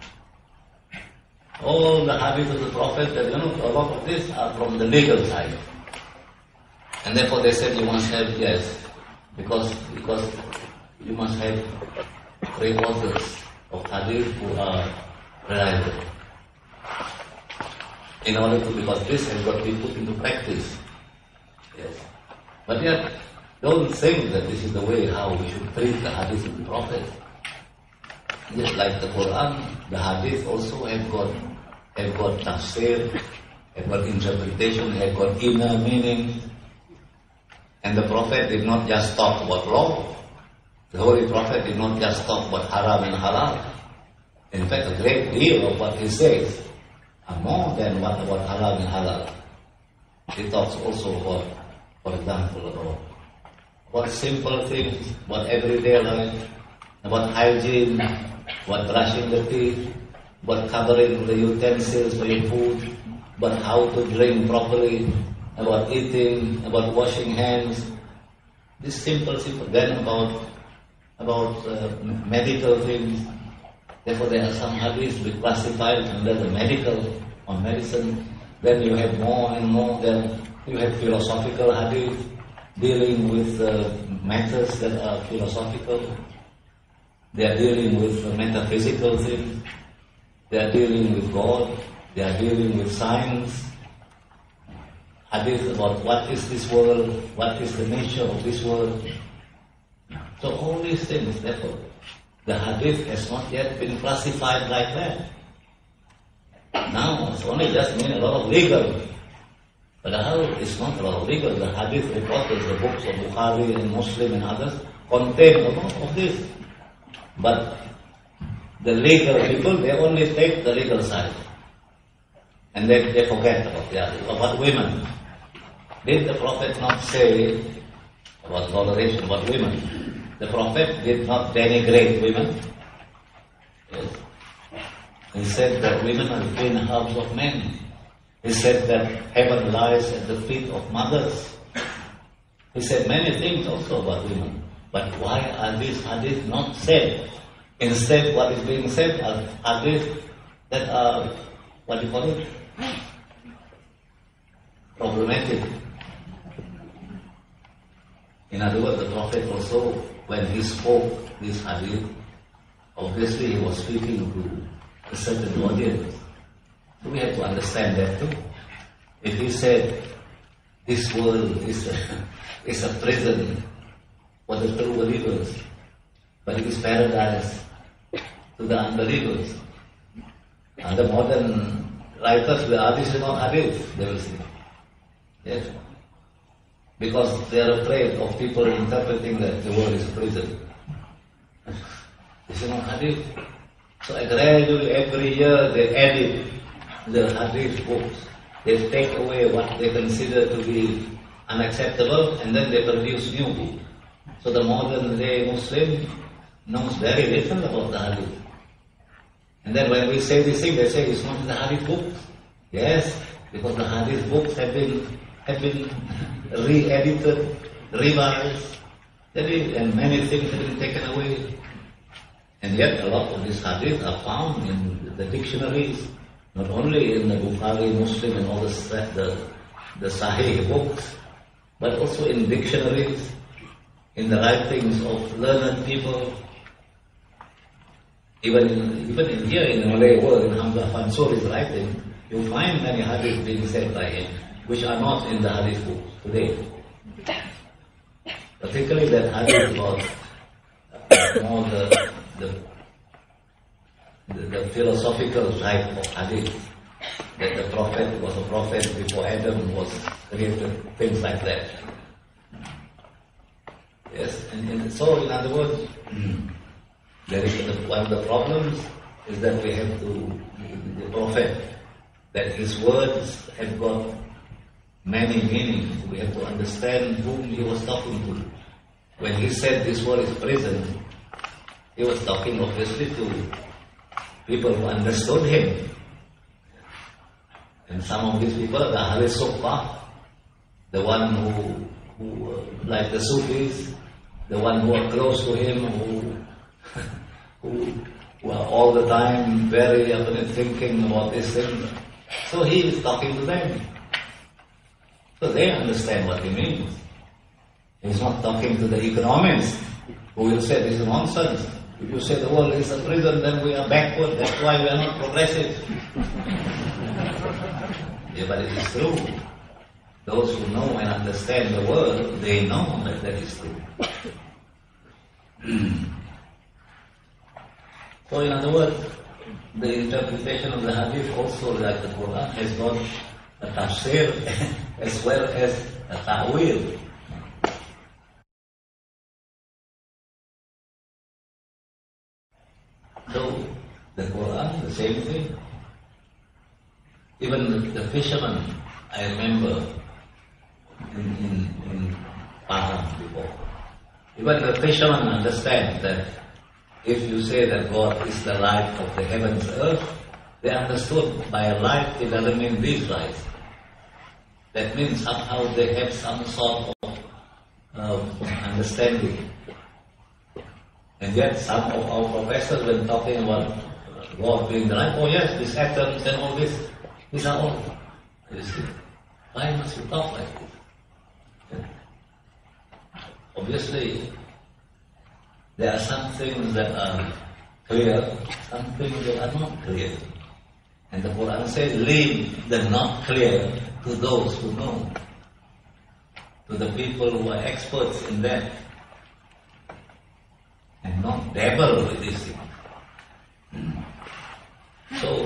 [SPEAKER 2] All the hadith of the Prophet, you know, a lot of this are from the legal side. And therefore they said you must have, yes, because, because you must have reporters of hadith who are reliable. In order to, because this has got to be put into practice. Yes. But yet, don't think that this is the way how we should treat the hadith of the Prophet. just like the Quran, the Hadith also have got have got tafsir, have got interpretation, have got inner meaning. And the Prophet did not just talk about law. The Holy Prophet did not just talk about haram and halal. In fact, a great deal of what he says are more than what about haram and halal. He talks also about, for example, about, about simple things, about everyday life, about hygiene, about brushing the teeth, about covering the utensils for your food, about how to drink properly, about eating, about washing hands. This simple, simple. Then about about uh, medical things. Therefore, there are some hadiths which classified under the medical or medicine. Then you have more and more. Then you have philosophical hadith dealing with uh, matters that are philosophical. They are dealing with uh, metaphysical things. They are dealing with God. They are dealing with science. Hadith about what is this world, what is the nature of this world. So all these things, therefore, the hadith has not yet been classified like that. Now it's only just mean a lot of legal. But the hadith is not a lot of legal. The hadith reporters, the books of Bukhari and Muslim and others, contain a lot of this. But the legal people, they only take the legal side. And they, they forget about the other. About women. Did the Prophet not say about toleration, about women? The Prophet did not denigrate women. Yes. He said that women are the twin halves of men. He said that heaven lies at the feet of mothers. He said many things also about women. But why are these hadith not said? Instead, what is being said are hadith that are, what do you call it? Problematic. In other words, the Prophet also, when he spoke this hadith, obviously he was speaking to a certain audience. So we have to understand that too. If he said, this world is a, is a prison for the true believers, but it is paradise to the unbelievers. And the modern writers, the hadith is not hadith, they will say. Yes. Because they are afraid of people interpreting that the world is a prison. This is not hadith. So gradually every year they edit the hadith books. They take away what they consider to be unacceptable and then they produce new books. So the modern day Muslim knows very little about the hadith. And then when we say this thing, they say it's not in the hadith books. Yes, because the hadith books have been have been re-edited, revised, and many things have been taken away. And yet a lot of these hadith are found in the dictionaries, not only in the Bukhari, Muslim and all the, the, the Sahih books, but also in dictionaries, in the writings of learned people. Even in, even in here in the Malay world, in Hamza Fansuri's writing, you find many hadith being said by him, which are not in the hadith books today. Particularly that hadith about uh, more the, the, the, the philosophical type of hadith, that the Prophet was a prophet before Adam was created, things like that. Yes, and, and so in other words, there is the, one of the problems is that we have to, the Prophet, that his words have got many meanings. We have to understand whom he was talking to. When he said this world is prison, he was talking obviously to people who understood him. And some of these people, the Ahli Suffah, the one who, who uh, like the Sufis, the one who are close to him, who, who, who are all the time very up and thinking about this thing. So he is talking to them. So they understand what he means. He's not talking to the economists who will say this is nonsense. If you say the world is a prison, then we are backward. That's why we are not progressive. Yeah, but it is true. Those who know and understand the world, they know that that is true. So in other words, the interpretation of the hadith also, like the Quran, has got a tafsir as well as a ta'wil. So the Quran, the same thing. Even the, the fishermen, I remember in, in, in Pahang before. Even the fishermen understand that if you say that God is the light of the heavens and earth, they understood by a light it doesn't mean these lights. That means somehow they have some sort of uh, understanding. And yet some of our professors, when talking about God being the light, oh yes, these atoms and all this, these are all. You see, why must you talk like this? Obviously, there are some things that are clear, some things that are not clear. And the Quran says, leave the not clear to those who know, to the people who are experts in that, and not dabble with these things. So,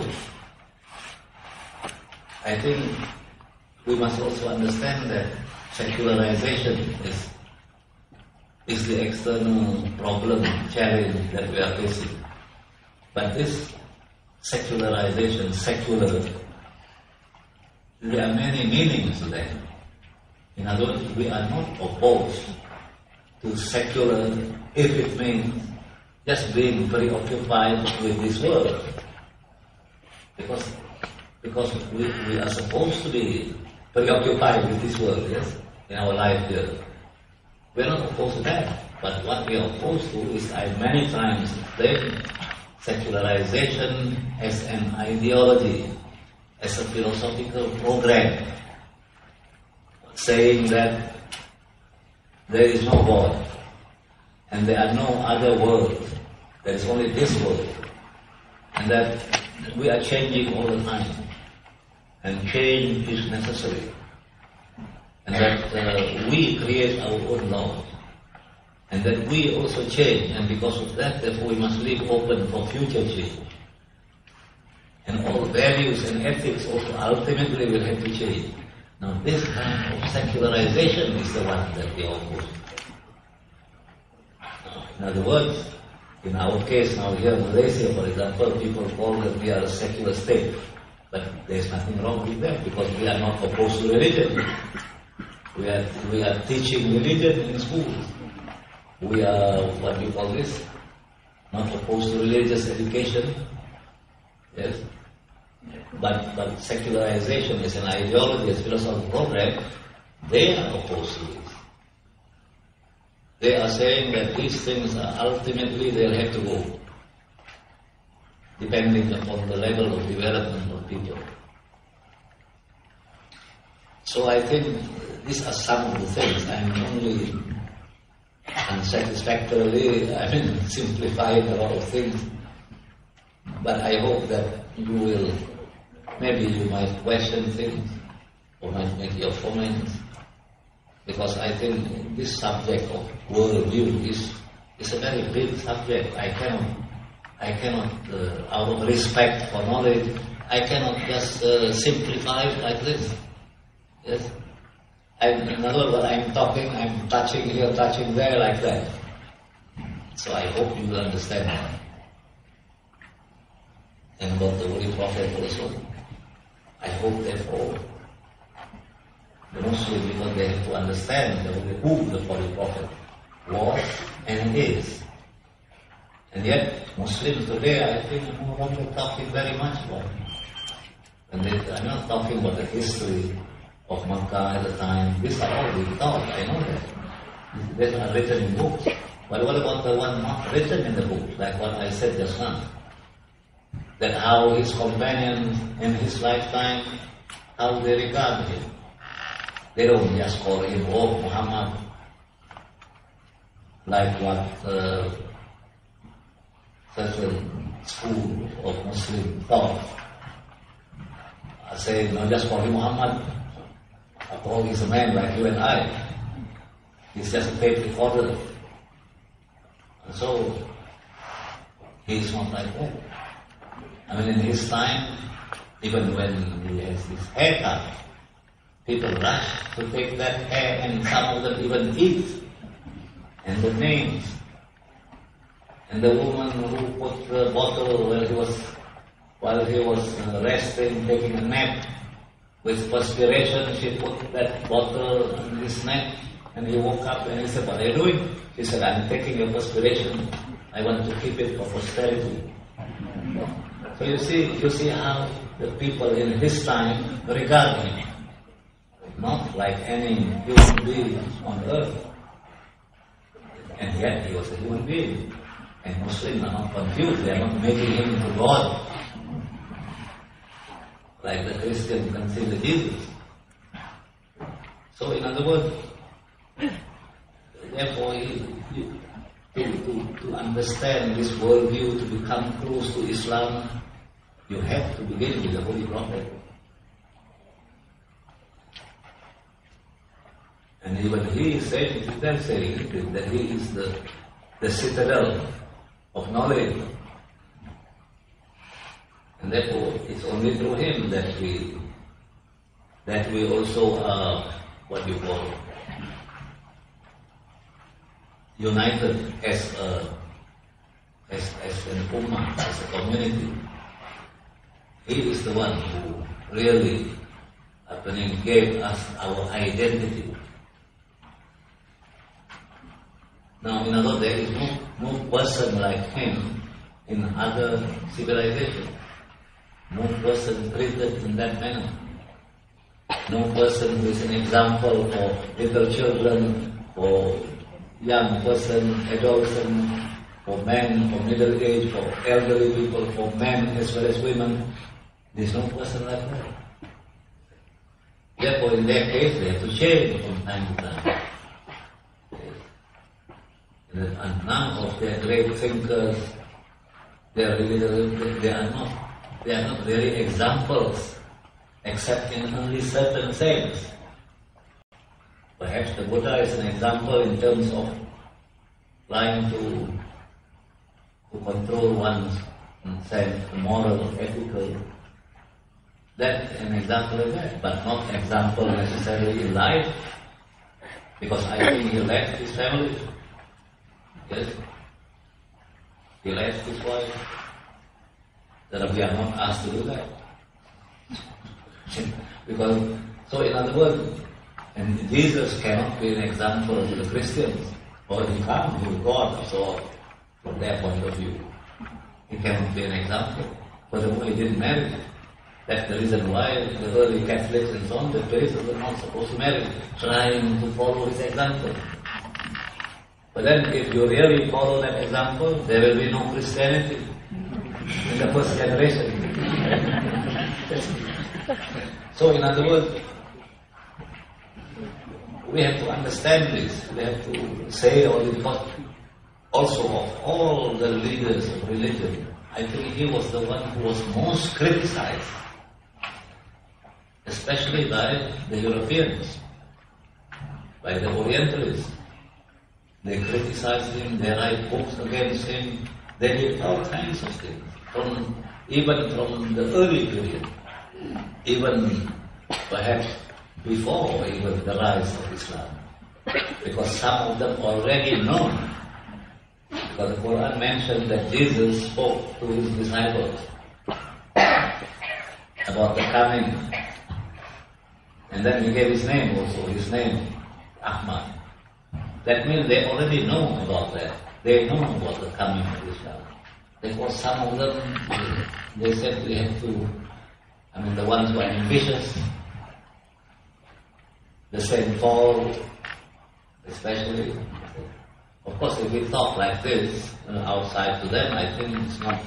[SPEAKER 2] I think we must also understand that secularization is is the external problem, challenge that we are facing. But this secularization, secular, there are many meanings to that. In other words, we are not opposed to secular if it means just being preoccupied with this world. Because, because we, we are supposed to be preoccupied with this world, yes, in our life here. We are not opposed to that, but what we are opposed to is, I many times explained, secularization as an ideology, as a philosophical program, saying that there is no God, and there are no other world, there is only this world, and that we are changing all the time, and change is necessary. And that uh, we create our own laws, and that we also change, and because of that, therefore, we must leave open for future change. And all values and ethics also ultimately will have to change. Now, this kind of secularization is the one that we are opposed to. In other words, in our case now here in Malaysia, for example, people call that we are a secular state, but there is nothing wrong with that because we are not opposed to religion. We are, we are teaching religion in schools. We are, what do you call this? Not opposed to religious education. Yes. But, but secularization is an ideology, as a philosophical program. They are opposed to this. They are saying that these things are ultimately they'll have to go, depending upon the level of development of people. So I think these are some of the things. I'm only unsatisfactorily, I mean, simplifying a lot of things. But I hope that you will, maybe you might question things or might make your comments. Because I think this subject of worldview is, is a very big subject. I cannot, I cannot, uh, out of respect for knowledge, I cannot just uh, simplify it like this. Yes? I'm, in other words, I'm talking, I'm touching here, touching there, like that. So I hope you will understand that. And about the Holy Prophet also, I hope therefore the Muslim, because they have to understand who the Holy Prophet was and is. And yet, Muslims today, I think, are no longer talking very much about it. And they are not talking about the history of Makkah at the time. These are all being taught, I know that. These are written in books. But what about the one not written in the book, like what I said just now? That how his companions in his lifetime, how they regard him. They don't just call him, oh, Muhammad, like what uh, certain school of Muslim thought. I say, no, just call him Muhammad. After all, he's a man like you and I. He's just a tape recorder. And so, He is not like that. I mean, in his time, even when he has his haircut, people rush to take that hair, and some of them even eat. And the names. And the woman who put the bottle while he was, while he was uh, resting, taking a nap, with perspiration, she put that bottle on his neck, and he woke up and he said, "What are you doing?" She said, "I'm taking your perspiration. I want to keep it for posterity." So you see, you see how the people in his time regard him, not like any human being on earth. And yet he was a human being. And Muslims are not confused, they are not making him into God, like the Christians consider Jesus. So in other words, therefore, he, he, to, to, to understand this worldview, to become close to Islam, you have to begin with the Holy Prophet. And even he said, himself saying that he is the, the citadel of knowledge. And therefore, it's only through him that we that we also are what you call united as a as as an ummah, as a community. He is the one who really happening gave us our identity. Now, in other words, there is no, no person like him in other civilizations. No person treated in that manner. No person who is an example for little children, for young person, adolescent, for men, for middle age, for elderly people, for men as well as women. There is no person like that. Therefore, in their case, they have to change from time to time. And none of their great thinkers, they are really, they are not, they are not really examples, except in only certain things. Perhaps the Buddha is an example in terms of trying to to control one's sense, moral, ethical. That's an example of that, but not an example necessarily in life, because I think he left his family. Yes, he left his wife. That we are not asked to do that. Because, so in other words, and Jesus cannot be an example to the Christians, or he can't, he is God, so from their point of view, he cannot be an example. Furthermore, he didn't marry. That's the reason why the early Catholics and so on, the priests were not supposed to marry, trying to follow his example. But then if you really follow that example, there will be no Christianity in the first generation. So in other words, we have to understand this. We have to say all this, because also of all the leaders of religion, I think he was the one who was most criticized, especially by the Europeans, by the Orientalists. They criticized him, they write books against him, they did all kinds of things, from, even from the early period, even perhaps before even the rise of Islam. Because some of them already know, because the Quran mentioned that Jesus spoke to his disciples about the coming, and then he gave his name also, his name, Ahmad. That means they already know about that. They know about the coming of Islam. Therefore, some of them, they said we have to, I mean, the ones who are ambitious, the Saint Paul, especially. Of course, if we talk like this uh, outside to them, I think it's not.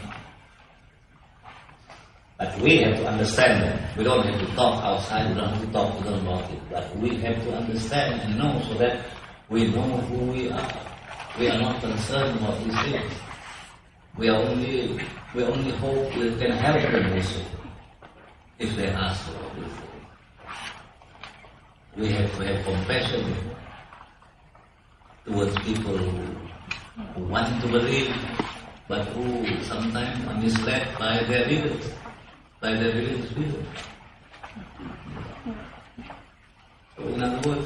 [SPEAKER 2] But we have to understand that. We don't have to talk outside, we don't have to talk to them about it. But we have to understand and know so that we know who we are. We are not concerned about these things. We are only, we only hope we can help them also, if they ask about these things. We have to have compassion towards people who, who want to believe, but who sometimes are misled by their leaders, by their religious leaders. So in other words,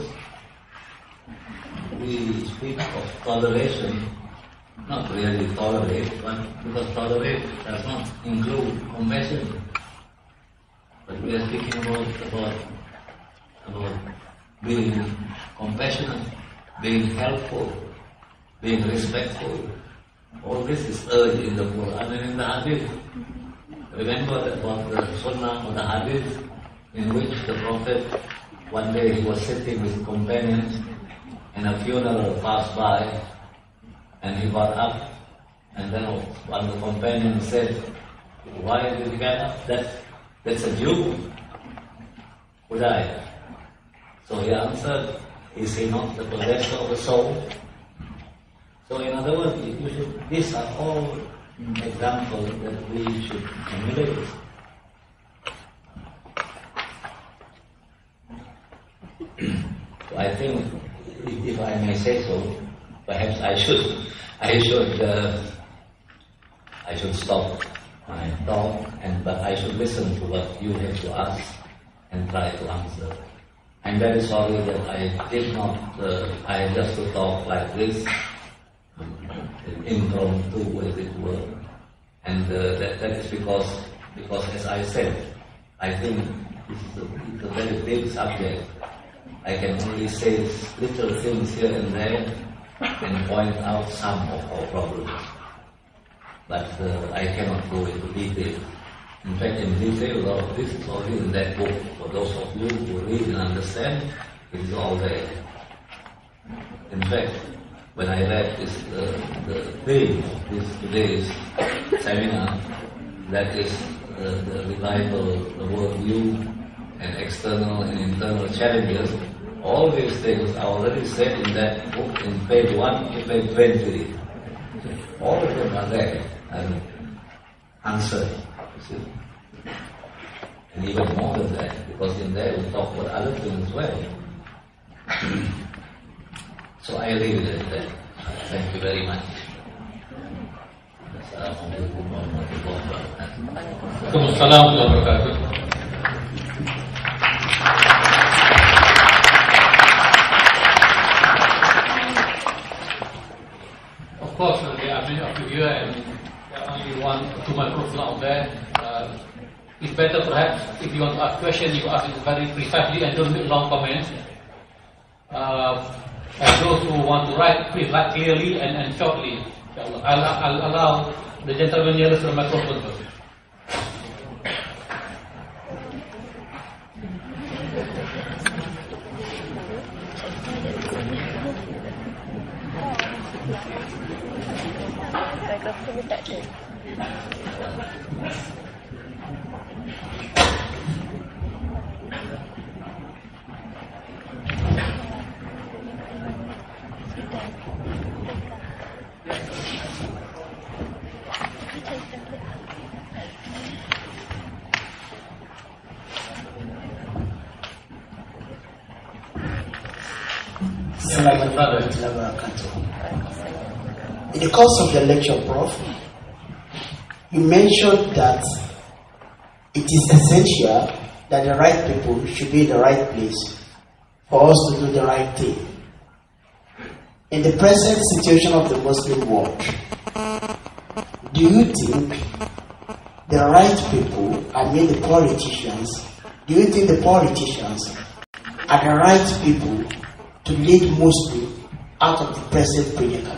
[SPEAKER 2] we speak of toleration, not really tolerate, but because tolerate does not include compassion. But we are speaking about, about, about being compassionate, being helpful, being respectful. All this is urged in the Quran and in the Hadith. Remember about the Sunnah or the Hadith in which the Prophet, one day he was sitting with companions and a funeral passed by and he got up and then one of the companions said, "Why did you get up? That's, that's a Jew who died." So he answered, "Is he not the possessor of the soul?" So in other words, you should, these are all examples that we should emulate. So I think, if I may say so, perhaps I should, I should, uh, I should stop my talk, and but I should listen to what you have to ask and try to answer. I'm very sorry that I did not, uh, I just to talk like this, impromptu as it were, and uh, that, that is because, because as I said, I think this is a, it's a very big subject. I can only say little things here and there and point out some of our problems. But uh, I cannot go into detail. In fact, in detail, a lot of this is already in that book. For those of you who read and understand, it is all there. In fact, when I read this, uh, the theme of this today's seminar, that is uh, the revival, the worldview, and external and internal challenges, all these things are already said in that book in page one to page twenty. All of them are there and answered. You see? And even more than that, because in there we talk about other things as well. So I leave it at that. Thank you very much. Assalamualaikum warahmatullahi wabarakatuh.
[SPEAKER 3] Assalamualaikum warahmatullahi wabarakatuh. Of course, uh, there are many of you here, and there are only one or two microphones out there. Uh, it's better perhaps if you want to ask questions, you ask it very precisely and don't make long comments. Uh, and those who want to write, please write clearly and, and shortly. I'll, I'll allow the gentleman nearest to the microphone first.
[SPEAKER 4] In the course of your lecture, Prof, you mentioned that it is essential that the right people should be in the right place for us to do the right thing. In the present situation of the Muslim world, do you think the right people, I mean the politicians, do you think the politicians are the right people to lead Muslims out of the present predicament?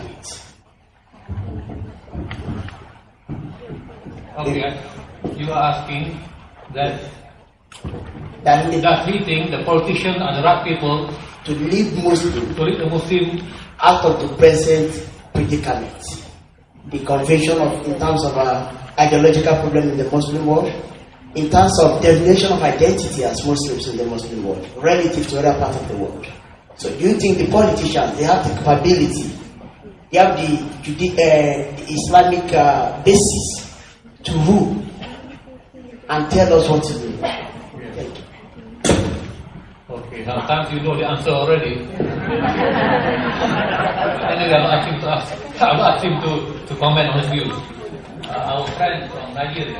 [SPEAKER 3] Okay, you are asking that,
[SPEAKER 4] That the,
[SPEAKER 3] that we think the politicians are the right people
[SPEAKER 4] to lead Muslims
[SPEAKER 3] to lead the Muslim
[SPEAKER 4] out of the present predicament. The convention of, in terms of uh, ideological problem in the Muslim world, in terms of definition of identity as Muslims in the Muslim world, relative to other parts of the world. So do you think the politicians, they have the capability, they have the, the, uh, the Islamic uh, basis to rule and tell us what to do? Thank you.
[SPEAKER 3] Okay, sometimes you know the answer already. Anyway, I'll ask him to ask, I'll ask him to, to comment on his views. our friend from Nigeria.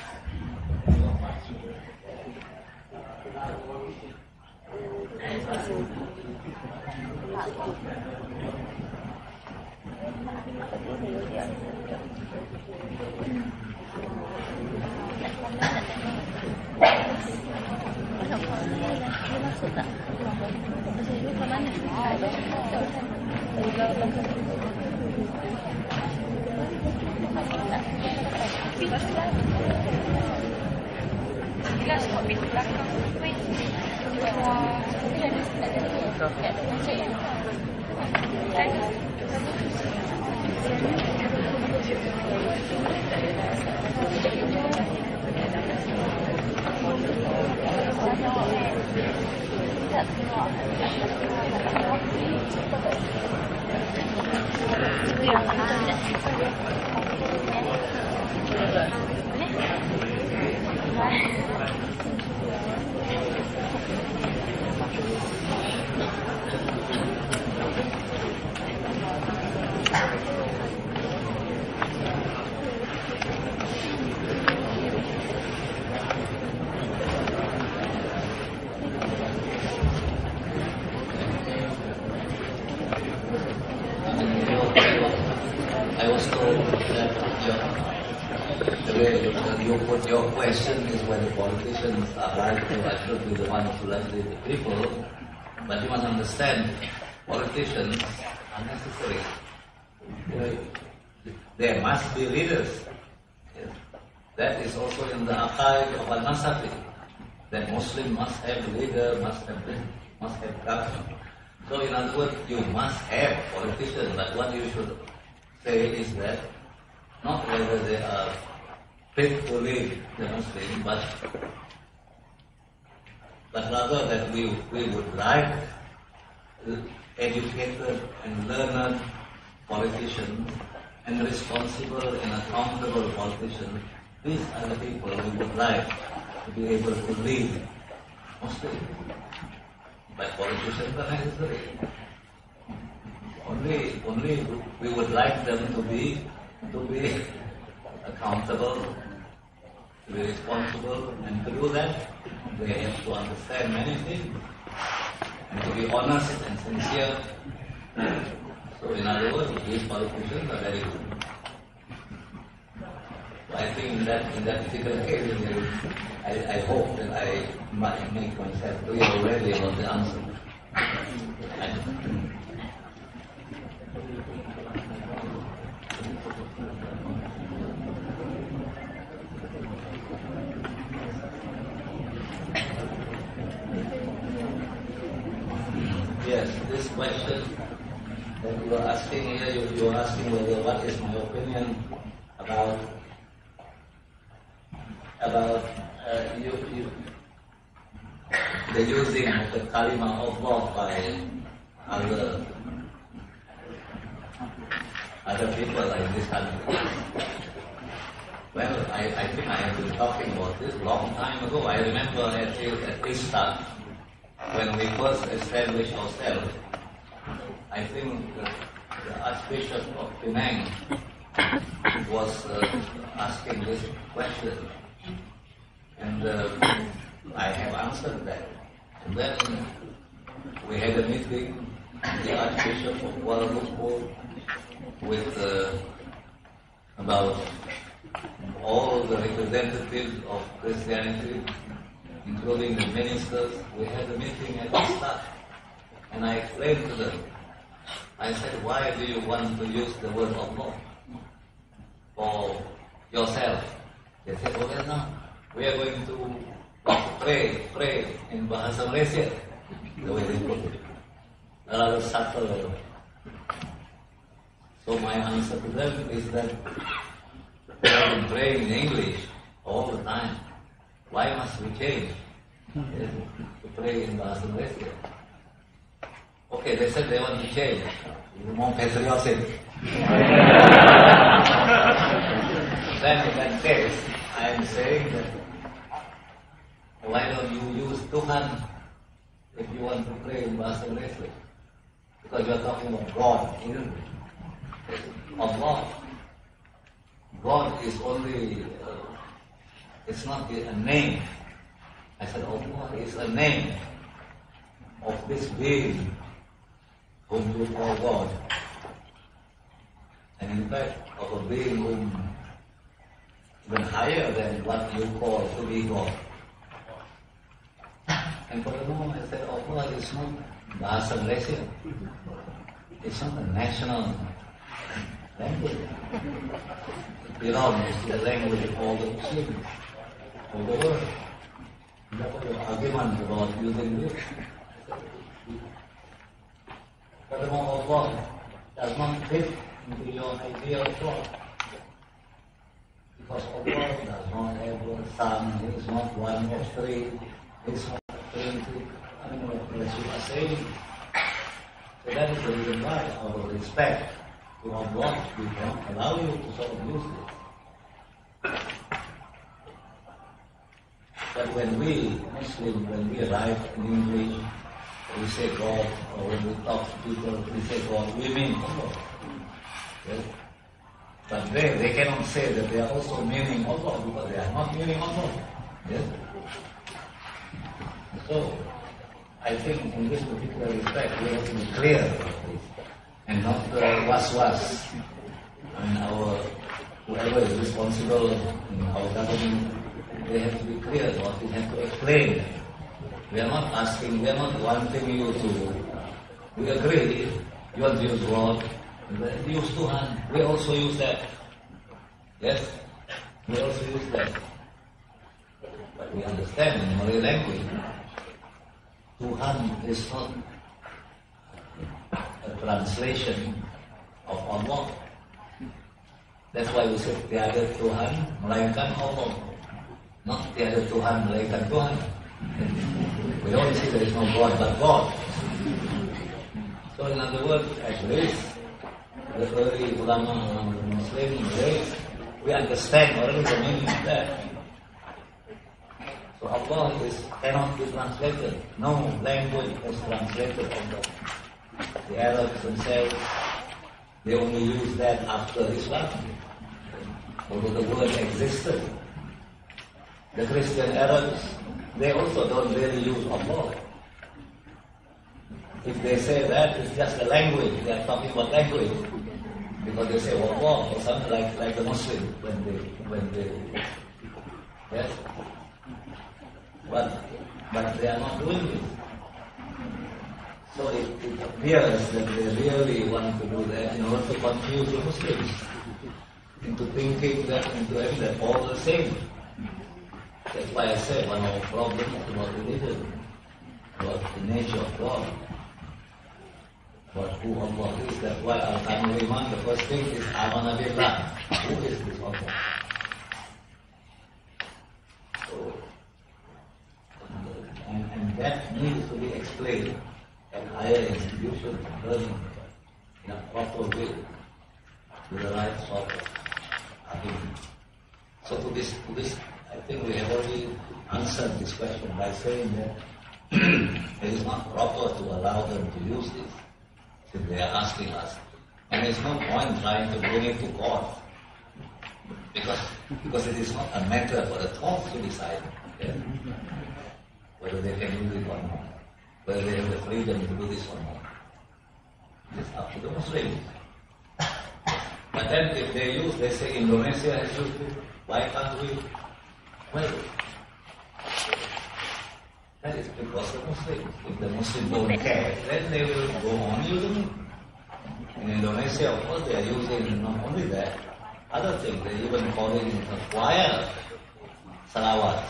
[SPEAKER 2] I was told that your, the way you, you put your question is whether politicians are right or should be the ones to legislate the people. But you must understand, politicians are necessary. You know, there must be leaders. Yes. That is also in the aqaid of al-Nasafi. That Muslim must have a leader, must have must have government. So in other words, you must have politicians, but what you should say is that not whether they are fit to lead the Muslim, but but rather that we we would like educated and learned politicians and responsible and accountable politicians. These are the people we would like to be able to lead Muslims. But politicians are necessary. Only, only we would like them to be, to be accountable, to be responsible, and to do that, they have to understand many things, and to be honest and sincere. So, in other words, these politicians are very good. So I think in that in that particular case, I, I hope that I might make myself clear already about the answer. And, yes, this question that you are asking here, you, you are asking whether what is my opinion about about uh, you, you, the using of the kalima of God by other other people in this country. Well, I, I think I have been talking about this a long time ago. I remember at, at Islam, when we first established ourselves, I think the, the Archbishop of Penang was uh, asking this question, and uh, I have answered that. And then we had a meeting, the Archbishop of Kuala Lumpur, with uh, about all the representatives of Christianity, including the ministers. We had a meeting at the start, and I explained to them. I said, why do you want to use the word Allah for yourself? They said, oh, well, no, we are going to pray, pray in Bahasa Malaysia, the way they put it. A rather subtle. So my answer to them is that we have been praying in English all the time. Why must we change yes, to pray in Bahasa Malaysia? Okay, they said they want to change. More patriotic. Then in that case, I am saying that why don't you use Tuhan if you want to pray in Bahasa Malaysia? Because you are talking about God, isn't it? Allah. God is only, uh, it's not a name. I said, oh, God is a name of this being whom you call God. And in fact, of a being whom even higher than what you call to be God. And for a moment I said, oh God, it's not Bahasa Malaysia. It's not a national language. It belongs to the language of all the Muslims of the world. Therefore your argument about using this. Furthermore, Allah does not fit into your idea of God. Because Allah does not have a son, He is not one of three, He is not trinity, I don't know what you are saying. So that is the reason why, out of respect to Allah, we cannot allow you to sort of use this. But when we, Muslims, when we write in English, we say God, or when we talk to people, we say God, we mean Allah. Yes? But they, they cannot say that they are also meaning Allah because they are not meaning Allah. Yes? So, I think in this particular respect we have to be clear about this and not uh, was-was. I mean, our, whoever is responsible in our government, they have to be clear about it, have to explain. We are not asking, we are not wanting you to, we agree, you want to use God, use Tuhan, we also use that. Yes, we also use that. But we understand in Malay language, Tuhan is not a translation of Allah. That's why we say tiada Tuhan melainkan Allah, not tiada Tuhan melainkan Tuhan. We don't say there is no God but God. So in other words, at least the early ulama Muslim race, we understand what is the meaning of that. So Allah is cannot be translated. No language is translated Allah. The Arabs themselves, they only use that after Islam. Although the word existed. The Christian Arabs, they also don't really use Allah. If they say that, it's just a language. They are talking about language. Because they say Allah or something like, like the Muslim when they when they yes. But but they are not doing it. So it, it appears that they really want to do that in order to confuse the Muslims into thinking that into having that all the same. That's why I say one of the problems about religion, about the nature of God, about who Allah is. That's why Al-Qanul Iman, the first thing is Amana Billah. Who is this Allah? So, and, and that needs to be explained at higher institutions, learning in a proper way, with the right sort of argument. So to this, to this, I think we have already answered this question by saying that it is not proper to allow them to use this if they are asking us. And there's no point trying to bring it to court because, because it is not a matter for the court to decide yeah, whether they can use it or not, whether they have the freedom to do this or not. It's up to the Muslims. But then if they use, they say Indonesia has used it, why can't we? Well, that is because the Muslims, if the Muslims don't care, then they will go on using it. In Indonesia, of course, they are using not only that, other things, they even call it a choir, salawat.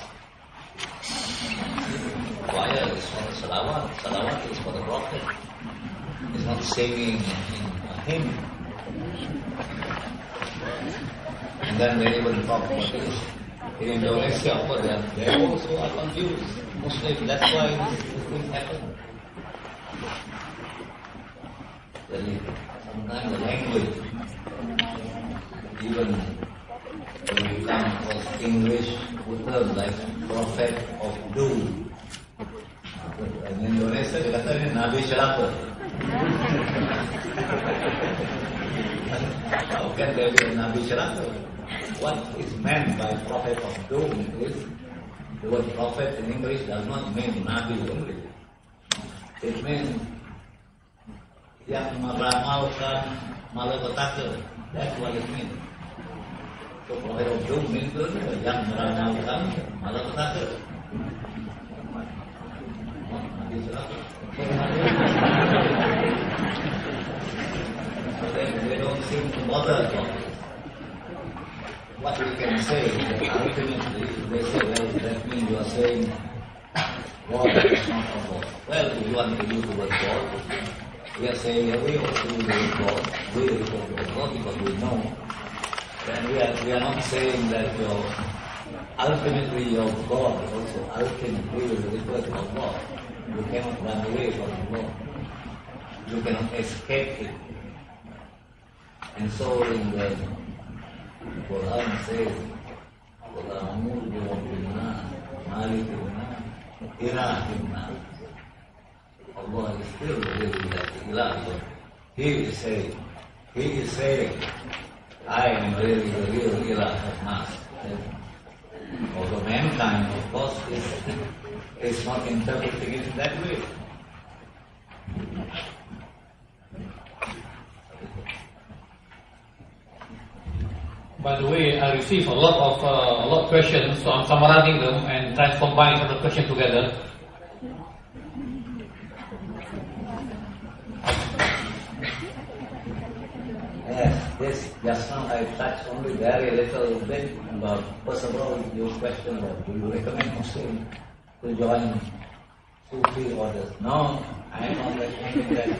[SPEAKER 2] Choir is for the salawat, salawat is for the Prophet. It's not singing in a hymn. And then they even talk about this. In Indonesia, over there, they also are confused. Muslims, that's why this, this thing happened. Sometimes the language, even when we come across English terms like prophet of doom. In Indonesia, dia kata ni Nabi Celaka. How can there be a Nabi Celaka? what is meant by prophet of doom is, the word prophet in English does not mean Nabi only. It means yang meramalkan malapetaka. That's what it means. So prophet of doom means yang meramalkan malapetaka. So they, they don't seem to bother about it. What we can say is that ultimately they say, well, that means you are saying God is not a God. Well, if you want to use the word God, we are saying yeah, we also use the word God. We refer to God because we know. And we are, we are not saying that your ultimately your God is also ultimately refer to God. You cannot run away from God. You cannot escape it. And so in the Quran says, Allah is still really that Ilah. He is saying, He is saying, I am really the real Ilah of Nas. Although mankind, of course, is, is not interpreting it that way.
[SPEAKER 3] By the way, I received a lot of uh, a lot of questions, so I'm summarizing them and trying to combine some of the questions together.
[SPEAKER 2] Yes, this just now I touched only very little bit about, first of all, your question about do you recommend Muslims to join Sufi orders? No, I am not recommending that.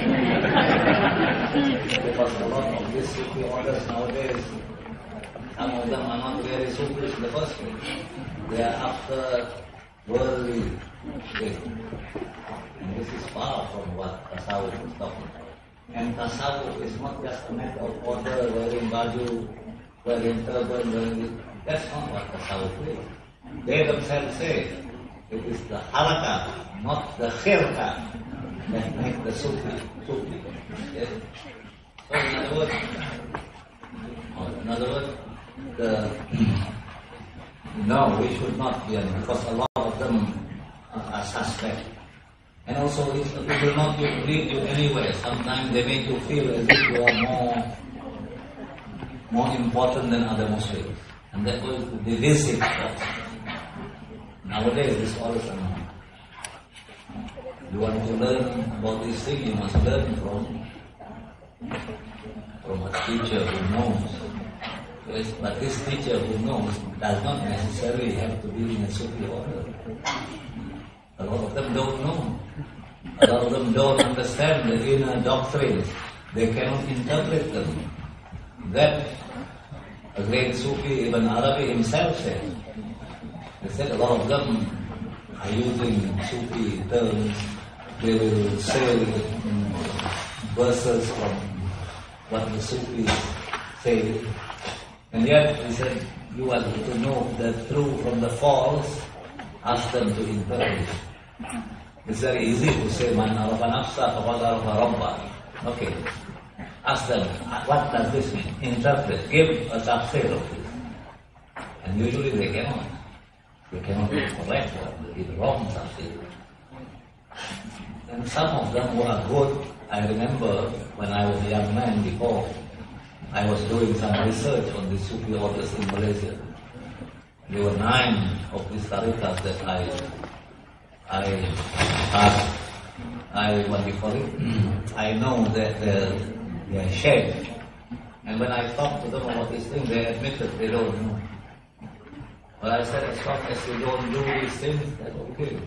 [SPEAKER 2] Because a lot of these Sufi orders nowadays, some of them are not very Sufis in the first place. They are after worldly things. And this is far from what Tasawwuf is talking about. And Tasawwuf is not just a matter of order, wearing baju, wearing turban, wearing... That's not what Tasawwuf is. They themselves say it is the halakah, not the khirkah, that make the Sufi Sufi. Yes? So in other words, in other words, the, no, we should not be, because a lot of them are suspect. And also, it, it will not lead you anywhere. Sometimes they make you feel as if you are more, more important than other Muslims. And that will be divisive. Nowadays, this all is unknown. You want to learn about this thing, you must learn from, from a teacher who knows. Yes, but this teacher who knows does not necessarily have to be in a Sufi order. A lot of them don't know. A lot of them don't understand the inner doctrines. They cannot interpret them. That a great Sufi, Ibn Arabi himself said. He said a lot of them are using Sufi terms. They will say verses from what the Sufis say. And yet, he said, you want to know the true from the false, ask them to interpret. It's very easy to say, Man arafa nafsa, faqad arafa rabba. Okay. Ask them, what does this mean? Interpret. Give a tafsir of this. And usually they cannot. They cannot be correct or be wrong tafsir. And some of them who are good, I remember when I was a young man before, I was doing some research on the Sufi orders in Malaysia. There were nine of these tariqas that I, I, asked, I, what do you call it? I know that they're, they're shared. And when I talked to them about this thing, they admitted they don't know. But I said, as long as you don't do these things, that's okay.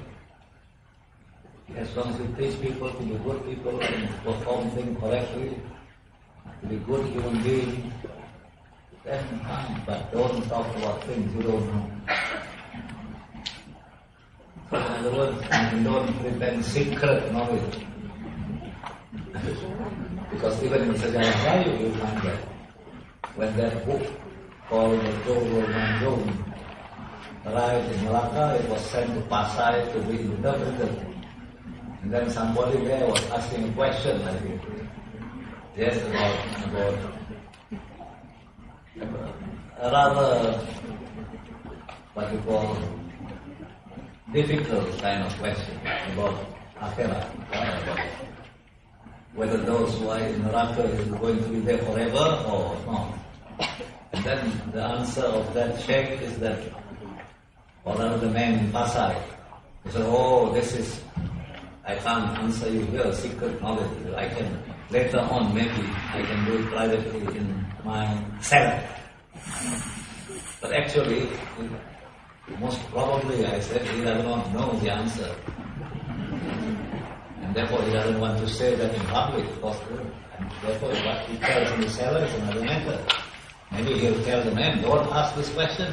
[SPEAKER 2] As long as you teach people to be good people and perform things correctly, to be good human beings, then fine, but don't talk about things you don't know. So in other words, you don't pretend secret knowledge. Because even in Sejarah Melayu you find that when that book called the Joglo Manjung arrived in Malacca, it was sent to Pasai to be interpreted. And then somebody there was asking a question, I think. Yes, about, about a rather, what you call, difficult kind of question about akhirat, about whether those who are in Neraka is going to be there forever or not. And then the answer of that sheikh is that, or rather the man in Pasai, he said, oh, this is, I can't answer you here, secret knowledge. I can, later on maybe, I can do it privately in my cell. But actually, most probably, I said, he does not know the answer. And therefore, he doesn't want to say that in public, of course. And therefore, what he tells in the cellar is another matter. Maybe he'll tell the man, don't ask this question.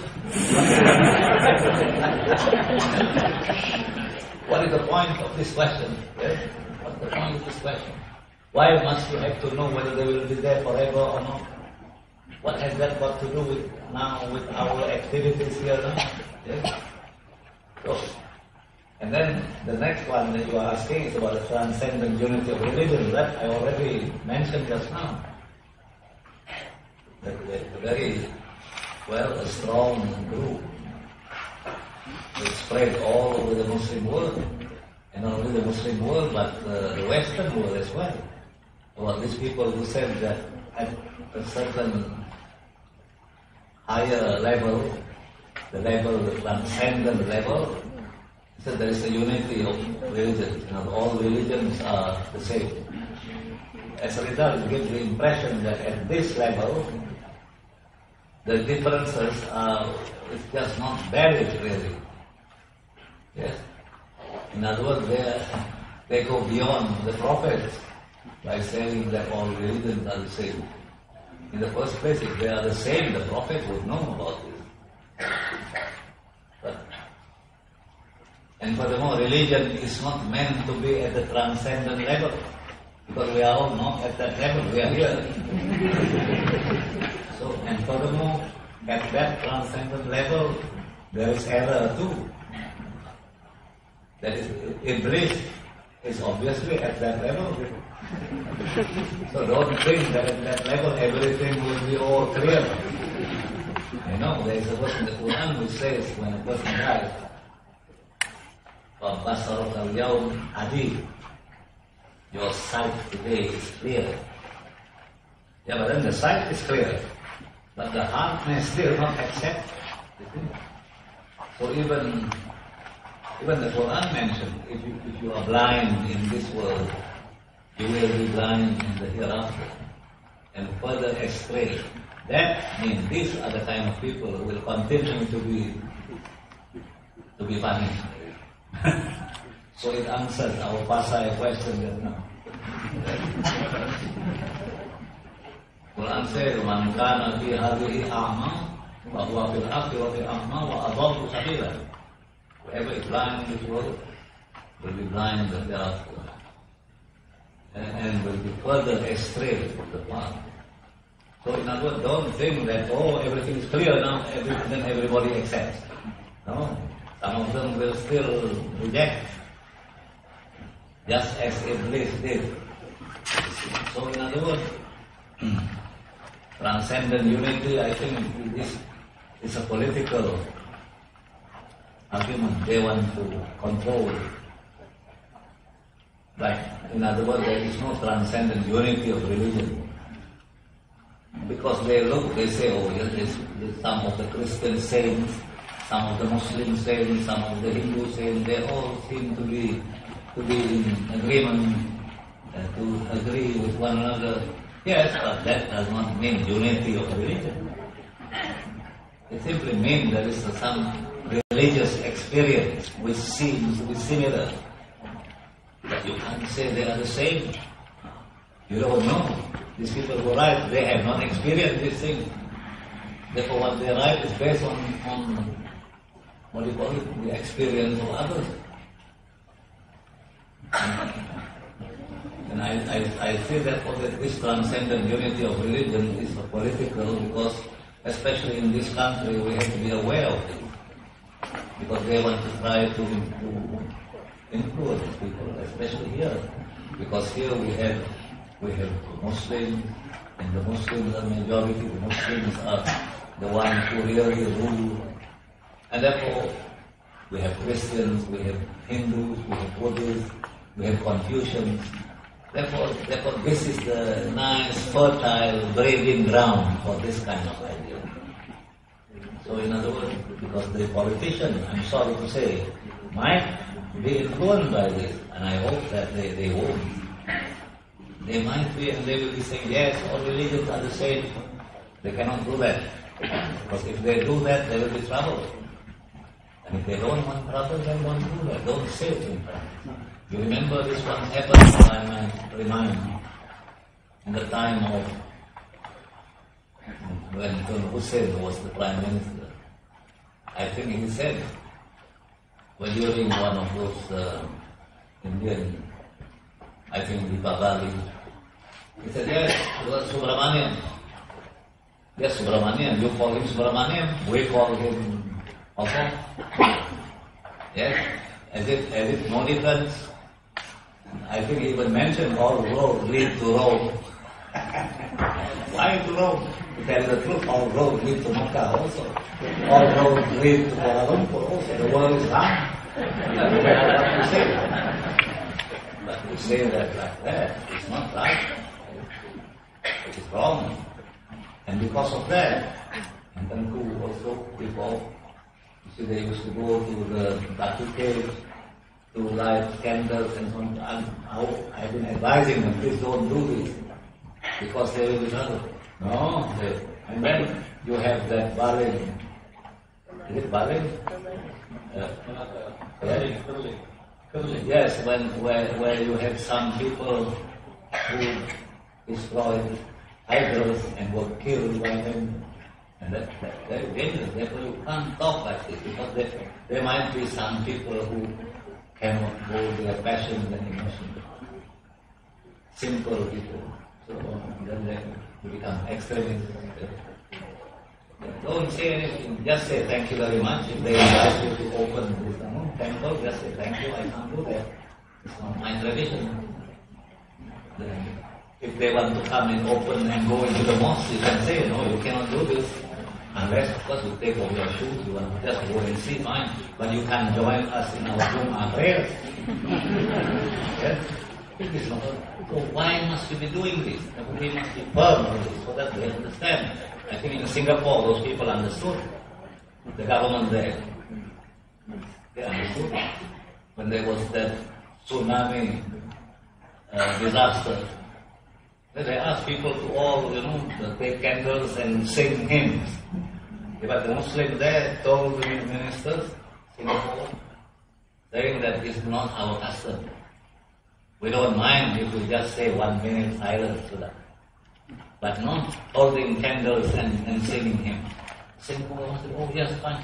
[SPEAKER 2] What is the point of this question? Yes? What's the point of this question? Why must you have to know whether they will be there forever or not? What has that got to do with now, with our activities here now? Yes? So, and then the next one that you are asking is about the transcendent unity of religion. That I already mentioned just now. That a very, well, a strong group. It spread all over the Muslim world. And not only the Muslim world, but uh, the Western world as well. Well, these people who said that at a certain higher level, the level, the transcendent level, said there is a unity of religions. You know, all religions are the same. As a result, it gives the impression that at this level, the differences are, it's just not valid really. Yes? In other words, they, they go beyond the prophets by saying that all religions are the same. In the first place, if they are the same, the prophet would know about this. But, and furthermore, religion is not meant to be at the transcendent level, because we are all not at that level, we are here. So, and furthermore, at that transcendent level, there is error too. That is, Iblis is obviously at that level. So don't think that at that level everything will be all clear. You know, there is a verse in the Quran which says when a person dies, فَبَصَرُكَ الْيَوْمَ حَدِيدٌ, your sight today is clear. Yeah, but then the sight is clear, but the heart may still not accept. So even even the Quran mentioned, if you, if you are blind in this world, you will be blind in the hereafter, and further astray. That means these are the kind of people who will continue to be to be punished. So it answers our Pasai question just now. Quran says, "Man kana fi hadhihi a'ma, wa huwa fil akhirati a'ma wa adallu sabila." Whoever is blind in this world will be blind thereafter, and, and will be further astray from the path. So in other words, don't think that, oh, everything is clear now, every, then everybody accepts. No, some of them will still reject, just as Iblis did. So in other words, transcendent unity, I think, is, is a political argument. They want to control. But in other words, there is no transcendent unity of religion. Because they look, they say, oh, yes, there's, there's some of the Christian saints, some of the Muslim saints, some of the Hindu saints, they all seem to be to be in agreement, uh, to agree with one another. Yes, but that does not mean unity of religion. It simply means there is some religious experience which seems to be similar. But you can't say they are the same. You don't know. These people who write, they have not experienced these things. Therefore what they write is based on, on what do you call it, the experience of others. And I, I, I say therefore that this transcendent unity of religion is political, because especially in this country we have to be aware of it. Because they want to try to, to influence people, especially here. Because here we have we have Muslims, and the Muslims are majority. The Muslims are the one who really rule. And therefore, we have Christians, we have Hindus, we have Buddhists, we have Confucians. Therefore, therefore, this is the nice, fertile, breeding ground for this kind of idea. So in other words, because the politician, I'm sorry to say, might be influenced by this, and I hope that they, they won't. They might be, and they will be saying, yes, all religions are the same. They cannot do that. Because if they do that, there will be trouble. And if they don't want trouble, then don't do that. Don't say it. You remember this one happened, I remind you, in the time of when Hussein was the Prime Minister. I think he said, well, during one of those uh, Indian, I think Dipavali, he said, yes, it was Subramanian. Yes, Subramanian, you call him Subramanian, we call him also. Yes, as if, as if no difference. I think he even mentioned all roads lead to Rome. Why to Rome? To tell the truth, all roads lead to Makkah also. All roads lead to Kuala Lumpur also. The world is round. That's what you say. But to say that like that, it's not right. It is wrong. And because of that, and then too also people, you see, they used to go to the Batu cave to light candles and so on. I'm, I've been advising them, please don't do this, because they will be trouble. No, they, and then you have that balling. Is it balling? Uh, yeah. Yes, when where where you have some people who destroyed idols and were killed by them, and that, that's very dangerous. Therefore, you can't talk like this, because there, there might be some people who cannot hold their passions and emotions. Simple people. So then they become extremists. Don't say anything, just say thank you very much. If they ask you to open this temple, just say thank you, I can't do that. It's not my tradition. Then if they want to come and open and go into the mosque, you can say, no, you cannot do this. Unless, of course, you take off your shoes, you want to just go and see, fine. But you can join us in our Jum'ah prayers. Yes? It is not. So why must we be doing this? We must be firm on this so that they understand. I think in Singapore, those people understood. The government there. They understood. When there was that tsunami uh, disaster, they asked people to all, you know, take candles and sing hymns. But the Muslims there told the ministers, Singapore, saying that it's not our custom. We don't mind if we just say one minute silence to that. But not holding candles and, and singing hymns. Singapore said, oh yes, fine.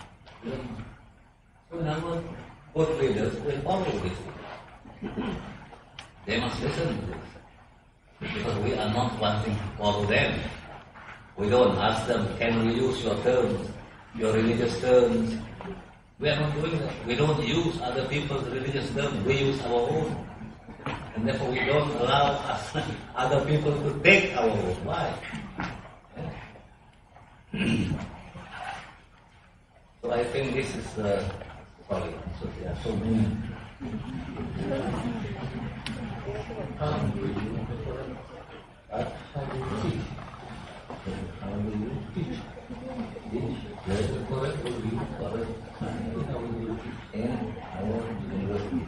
[SPEAKER 2] So in other words, good leaders will follow this. They must listen to this. Because we are not wanting to follow them. We don't ask them, can we use your terms, your religious terms? We are not doing that. We don't use other people's religious terms, we use our own. And therefore we don't allow us, other people to take our own. Why? Yeah. So I think this is, uh, sorry, so there are so many. How do you teach? How do you teach? Teach, where the correct will be correct, and how do you teach in our university?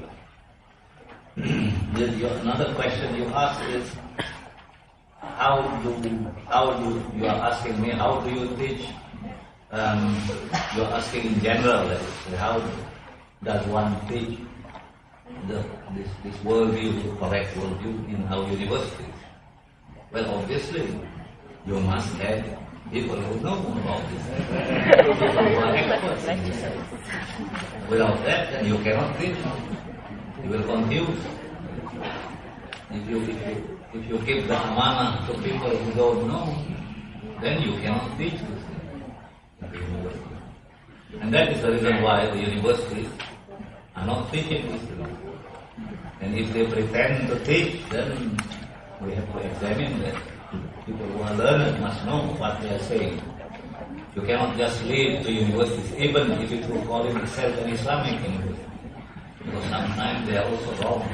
[SPEAKER 2] Another question you asked is, how do, how do, you are asking me, how do you teach? Um, you are asking in general, that is, how does one teach the, this, this worldview, correct worldview in our universities? Well, obviously, you must have people who know about this. People who are experts in this. Without that, then you cannot teach. You will confuse. If you, if you, if you give the amana to people who don't know, then you cannot teach this in the university. And that is the reason why the universities are not teaching this thing. And if they pretend to teach, then we have to examine that. People who are learned must know what they are saying. You cannot just leave the universities, even if it will call itself an Islamic university. Because sometimes they are also wrong.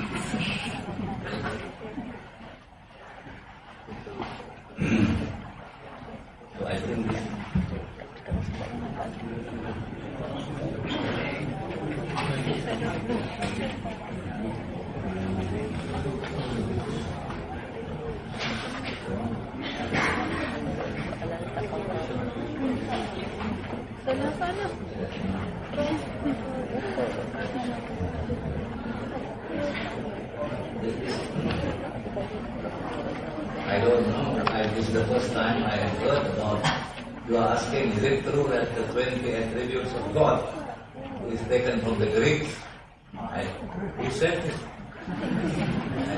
[SPEAKER 2] So I think this I don't know. I, this is the first time I have heard about. You are asking, is it true that the twenty attributes of God is taken from the Greeks? I, who said this? I,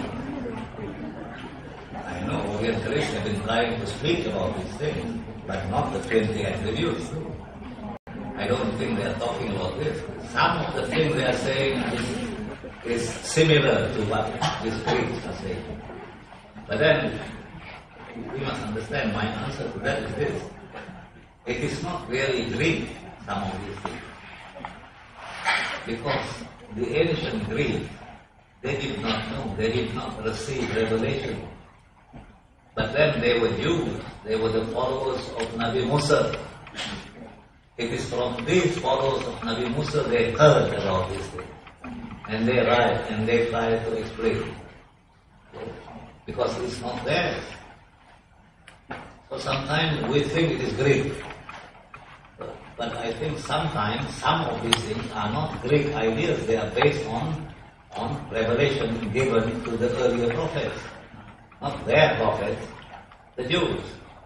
[SPEAKER 2] I know Oriental Greeks have been trying to speak about these things, but not the twenty attributes. I don't think they are talking about this. Some of the things they are saying is, is similar to what these Greeks are saying. But then, we must understand, my answer to that is this. It is not really Greek, some of these things. Because the ancient Greeks, they did not know, they did not receive revelation. But then they were Jews, they were the followers of Nabi Musa. It is from these followers of Nabi Musa they heard about these things. And they write and they try to explain. Because it's not theirs. So sometimes we think it is Greek. But, but I think sometimes some of these things are not Greek ideas, they are based on, on revelation given to the earlier prophets. Not their prophets, the Jews.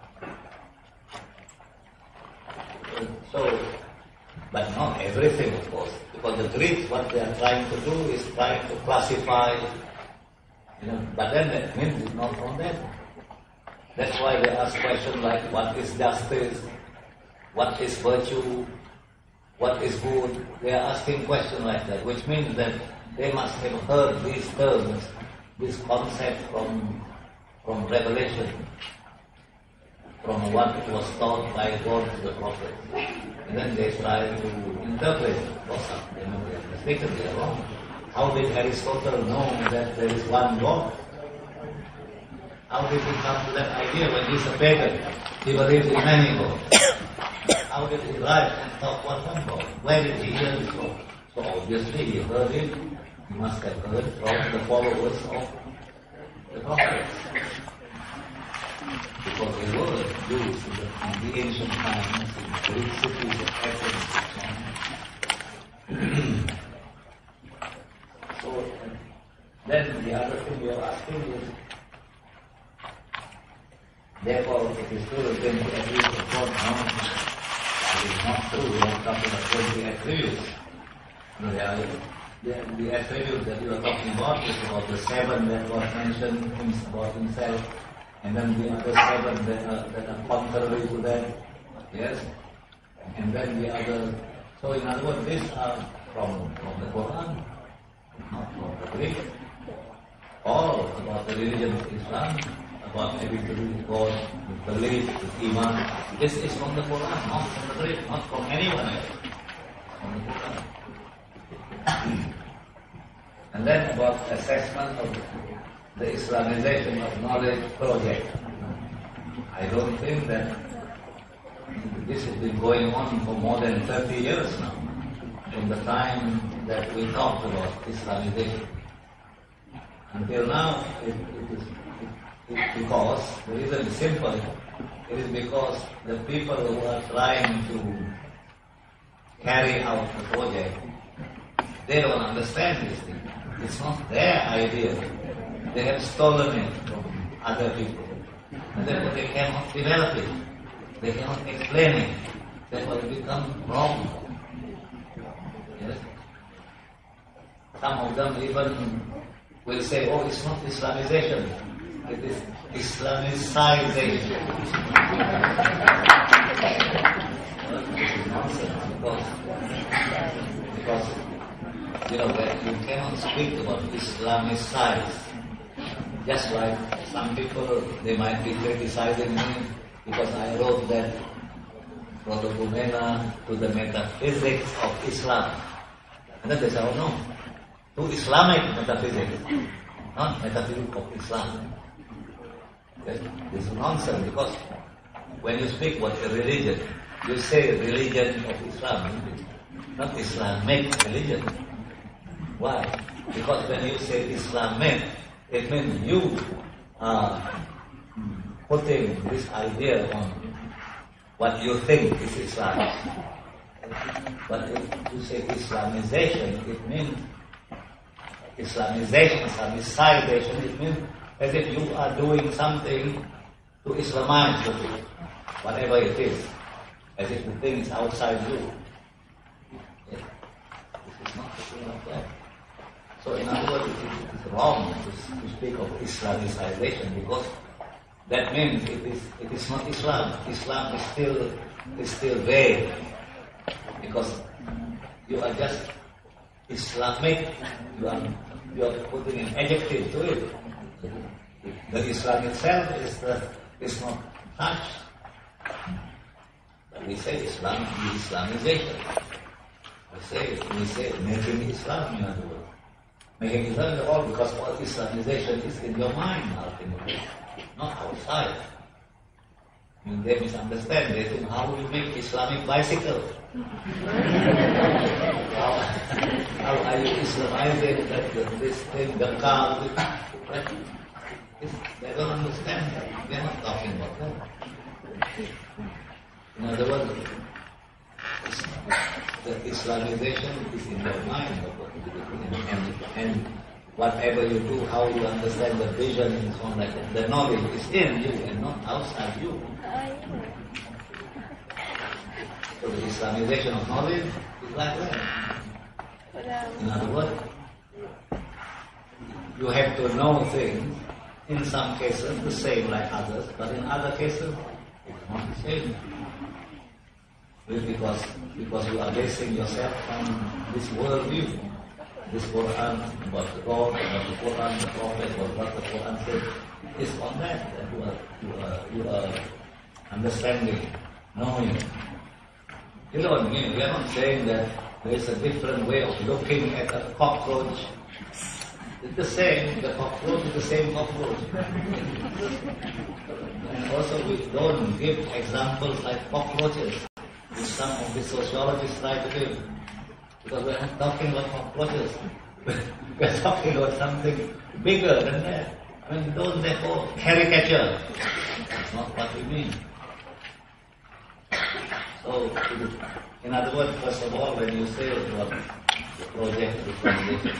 [SPEAKER 2] So, but not everything, of course. Because the Greeks, what they are trying to do is trying to classify. You know, but then that means it's not from them. That's why they ask questions like, what is justice? What is virtue? What is good? They are asking questions like that, which means that they must have heard these terms, this concept from, from revelation, from what was taught by God to the prophet. And then they try to interpret it. For some, they know they are mistaken, they are wrong. How did Aristotle know that there is one God? How did he come to that idea when he's a pagan? He believed in many gods. How did he write and talk about one God? Where did he hear this from? So obviously he heard it, he must have heard from the followers of the prophets. Because they were Jews in the, in the ancient times, in the Greek cities of Athens and so on. So, then the other thing we are asking is, therefore, it is true that twenty attributes of God, no, it is not true, we are talking about twenty attributes. No, they are, the, the attributes that you are talking about is about the seven that God mentioned about himself, and then the other seven that are, that are contrary to that, yes, and then the other, so in other words, these are from, from the Quran. Not from the Greek. All about the religion of Islam, about having to do with God, with belief, with Iman. This is from the Quran, not from the Greek, not from anyone else. From the Quran. And then about assessment of the Islamization of knowledge project. I don't think that this has been going on for more than thirty years now. From the time that we talked about Islamization. Until now, it, it is it, it, because, the reason is simple, it is because the people who are trying to carry out the project, they don't understand this thing. It's not their idea. They have stolen it from other people. And therefore they cannot develop it. They cannot explain it. Therefore it becomes wrong. Yes? Some of them even will say, oh, it's not Islamization, it is Islamicization. Well, this is nonsense because, because you know, that you cannot speak about Islamicize. Just like some people, they might be criticizing me because I wrote that Protogumena to the metaphysics of Islam. And then they say, oh no, to Islamic metaphysics, not metaphysics of Islam. Okay? This is nonsense because when you speak about a religion, you say religion of Islam, not Islamic religion. Why? Because when you say Islamic, it means you are putting this idea on what you think is Islam. But if you say Islamization, it means Islamization, Islamicization, it means as if you are doing something to Islamize the thing, whatever it is, as if the thing is outside you. Yeah. This is not the thing like that. So in other words, it is wrong to, to speak of Islamicization because that means it is it is not Islam. Islam is still is still vague because you are just Islamic. You are you are putting an adjective to it. The Islam itself is the is not touched. But we say Islam is Islamization. We say we say making Islam in other words. Making Islam is all because all Islamization is in your mind ultimately, not outside. I mean, they misunderstand. They think, how will you make Islamic bicycle? how, how are you Islamizing that this thing, the car? Right? They don't understand that. They're not talking about that. In other words, the Islamization is in your mind. And, and whatever you do, how you understand the vision and so on like that, the knowledge is in you and not outside you. So the Islamization of knowledge is like that. In other words, you have to know things, in some cases the same like others, but in other cases it's not the same. Because, because you are basing yourself on this worldview, this Quran, about the God, about the Quran, the Prophet, or what the Quran says, is on that. that you, are, you, are, you are understanding, knowing. You know what I mean? We are not saying that there is a different way of looking at a cockroach. It's the same, the cockroach is the same cockroach. And also we don't give examples like cockroaches, which some of the sociologists try to give. Because we're not talking about cockroaches. We're talking about something bigger than that. I mean, don't therefore caricature. That's not what we mean. So, in other words, first of all, when you say about the project of Islamization,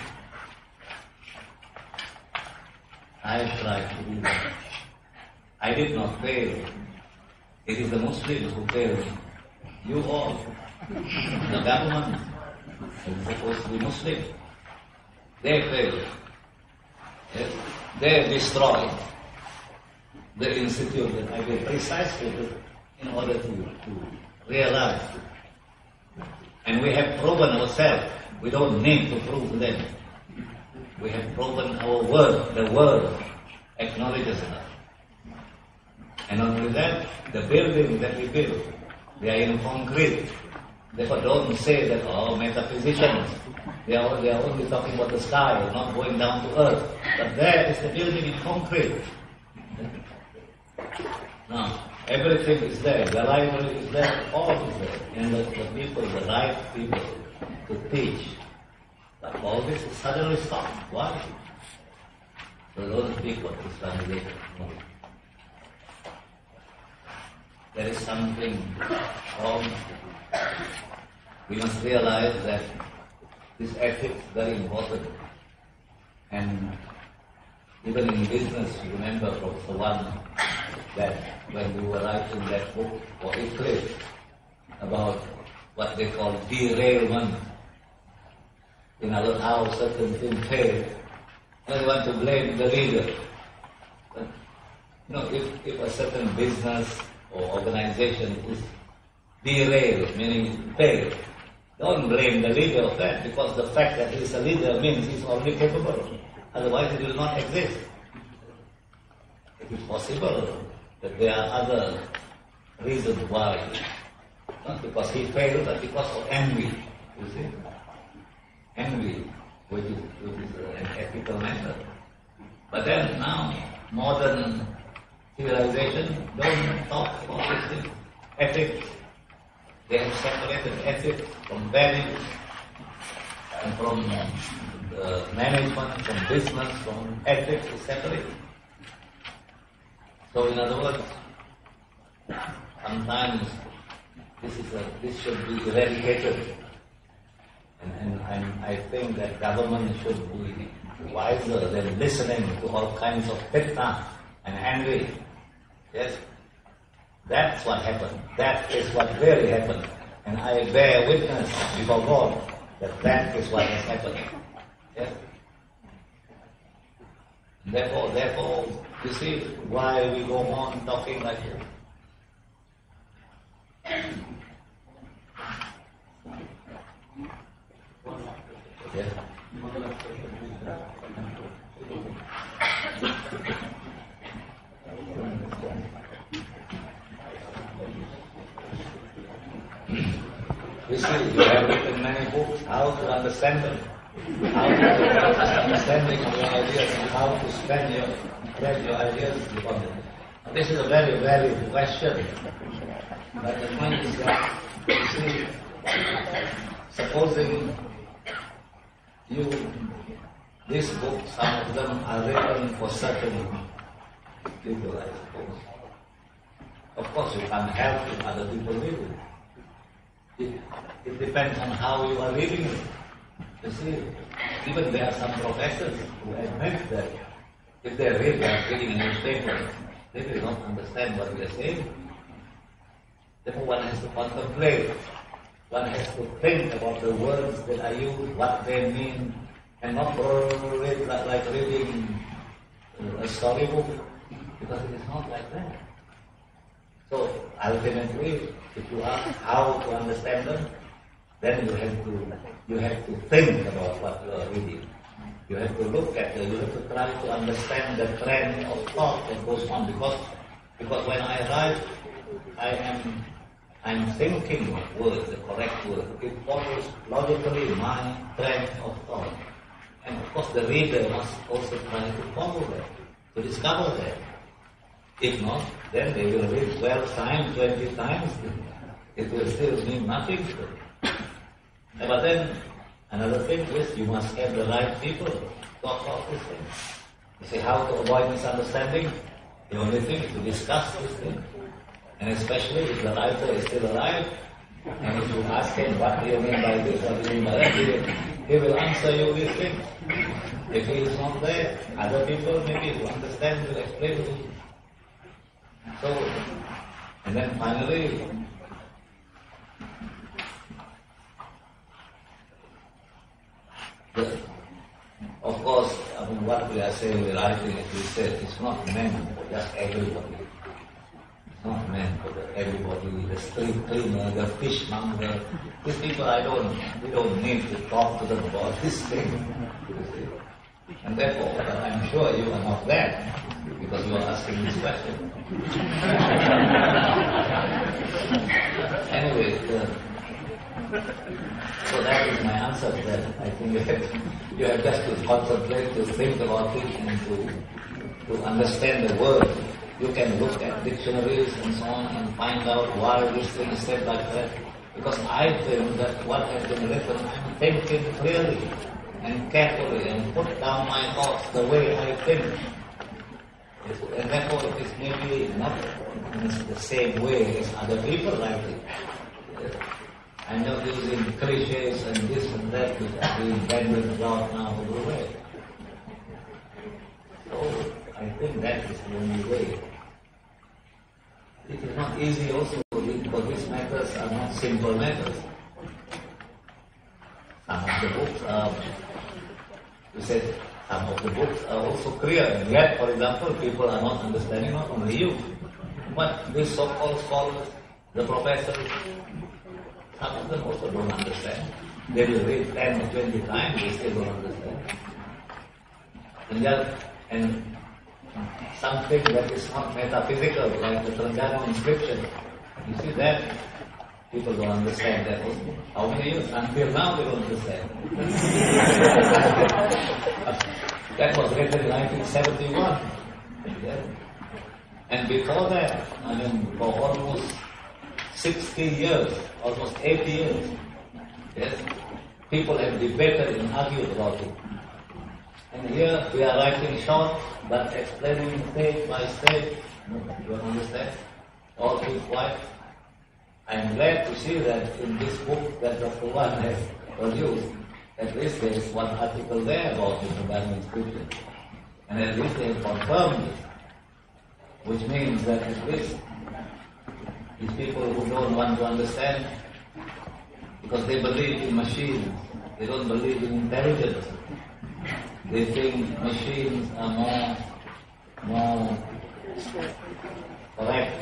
[SPEAKER 2] I tried to do that. I did not fail. It is the Muslims who failed. You all, the government, is supposed to be Muslim. They failed. Yes? They destroyed the institute that I did precisely in order to, to realize. And we have proven ourselves. We don't need to prove them. We have proven our word. The word acknowledges us. And not only that, the building that we build, they are in concrete. Therefore, don't say that, oh, metaphysicians, they are, they are only talking about the sky, not going down to earth. But there is the building in concrete. Now, everything is there. The library is there. All is there. And the, the people, the right people to teach. But all this is suddenly stopped. Why? So don't speak what Islamization. No. There is something wrong. We must realize that this ethics is very important. And even in business, you remember from the one that when we were writing that book for Eclipse about what they call derailment, in other words, how certain things fail, and they want to blame the leader. But, you know, if, if a certain business or organization is derailed, meaning failed, don't blame the leader of that, because the fact that he's a leader means he's only capable. Otherwise it will not exist. It is possible that there are other reasons why Not because he failed, but because of envy. You see? Envy, which is, which is an ethical matter. But then now, modern civilization don't talk about these things. Ethics. They have separated ethics from values, and from uh, management, from business, from ethics is separated. So in other words, sometimes this is a, this should be eradicated, and, and, and I think that government should be wiser than listening to all kinds of fitna and envy. Yes, that's what happened. That is what really happened, and I bear witness before God that that is what has happened. Yes. Therefore, therefore, you see why we go on talking like this. Yes. You see, you have written many books, how to understand them, how to understanding of your ideas and how to spend your, spread your ideas upon them. This is a very valid question. But the point is that, you see, supposing you, these books, some of them are written for certain people, I suppose. Of course, you can't help if other people read it. It, it depends on how you are reading it. You see, even there are some professors who admit that if they read like reading a newspaper, they will not understand what we are saying. Therefore, one has to contemplate. One has to think about the words that are used, what they mean, and not read like, like reading a storybook, because it is not like that. So ultimately, if you ask how to understand them, then you have to you have to think about what you are reading. You have to look at it. You have to try to understand the trend of thought that goes on. Because because when I write, I am I'm thinking of words, the correct word. It follows logically my trend of thought. And of course, the reader must also try to follow that, to discover that. If not, then they will read twelve times, twenty times. It will still mean nothing. But then, another thing is you must have the right people to talk about this thing. You see, how to avoid misunderstanding? The only thing is to discuss this thing. And especially if the writer is still alive, and if you ask him, what do you mean by this, what do you mean by that, he will, he will answer you these things. If he is not there, other people maybe who understand will explain to you. So, and then finally, the, of course, I mean, what we are saying, the writing, as we said, it's not meant for just everybody. It's not meant for the, everybody, the street cleaner, the fishmonger. These people, I don't, we don't need to talk to them about this thing. And therefore, I'm sure you are not that, because you are asking this question. Anyway, uh, so that is my answer to that. I think you have, you have just to concentrate, to think about it, and to, to understand the word. You can look at dictionaries and so on and find out why this thing is said like that. Because I think that what has been written, I'm thinking clearly and carefully and put down my thoughts the way I think. And therefore it is maybe not in the same way as other people write it. I'm not using cliches and this and that which are being banded around now everywhere. So I think that is the only way. It is not easy also because these matters are not simple matters. Some of the books are, you said, some of the books are also clear, and yet, for example, people are not understanding, not only you, but these so-called scholars, the professors, some of them also don't understand. They will read ten or twenty times, they still don't understand. And yet, and something that is not metaphysical, like the Terengganu inscription, you see that People don't understand that. How many years? Until now they don't understand. That was written in nineteen seventy-one. Yeah. And before that, I mean, for almost sixty years, almost eighty years, yes, people have debated and argued about it. And here we are writing short, but explaining stage by stage. You understand? All things quiet. I am glad to see that in this book that Doctor Wan has produced, at least there is one article there about the Programming Scripture. And at least they have confirmed it, which means that at least these people who don't want to understand, because they believe in machines, they don't believe in intelligence. They think machines are more, more correct.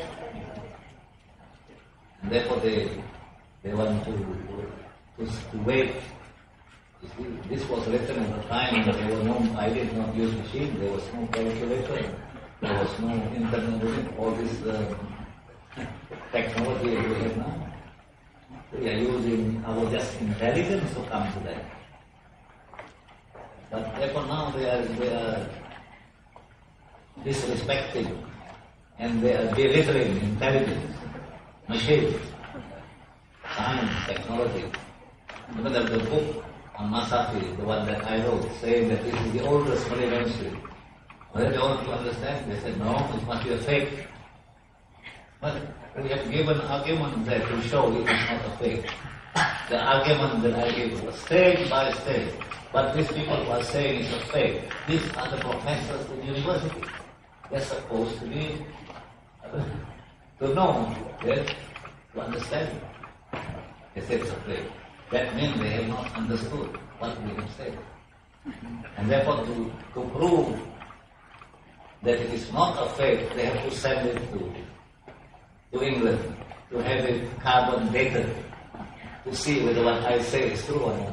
[SPEAKER 2] And therefore they, they want to, to, to wait. You see, this was written at a time when there were no, I did not use machines, there was no calculator, there was no internet, all this uh, technology we have now. We are using our just intelligence to come to that. But therefore now they are, they are disrespecting and they are belittling intelligence, machines, science, technology. Even there's a book on Masafi, the one that I wrote, saying that this is the oldest Malay manuscript. Well, they want to understand, they said, no, it must be a fake. But we have given argument there to show it is not a fake. The argument that I gave was stage by stage. But these people who are saying it's a fake, these are the professors in university. They're supposed to be, uh, to know, yes, to understand. They say it's a fake. That means they have not understood what we have said. And therefore to, to prove that it is not a fake, they have to send it to, to England, to have it carbon dated, to see whether what I say is true or not.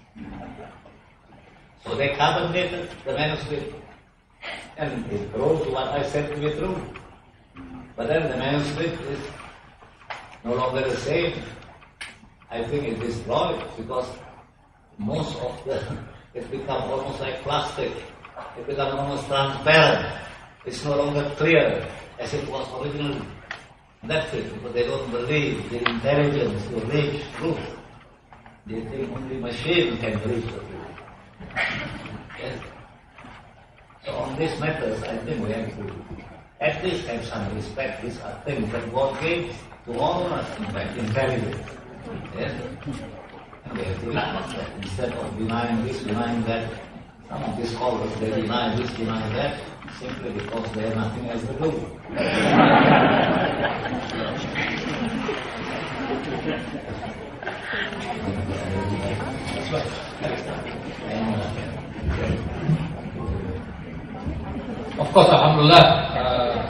[SPEAKER 2] So they carbon dated the manuscript, and it proves what I said to be true. But then the manuscript is no longer the same. I think it is destroyed because most of the, it's become almost like plastic. It becomes almost transparent. It's no longer clear as it was originally. That's it, because they don't believe the intelligence to reach truth. They think only machine can reach the truth. Yes. So on these matters, I think we have to at least have some respect. These are things that God gave to all of us, in fact, intelligence. Yes? And we have to respect that. Instead of denying this, denying that, some of these scholars, they deny this, deny that, simply because they have nothing else to do.
[SPEAKER 3] Of course, alhamdulillah, uh,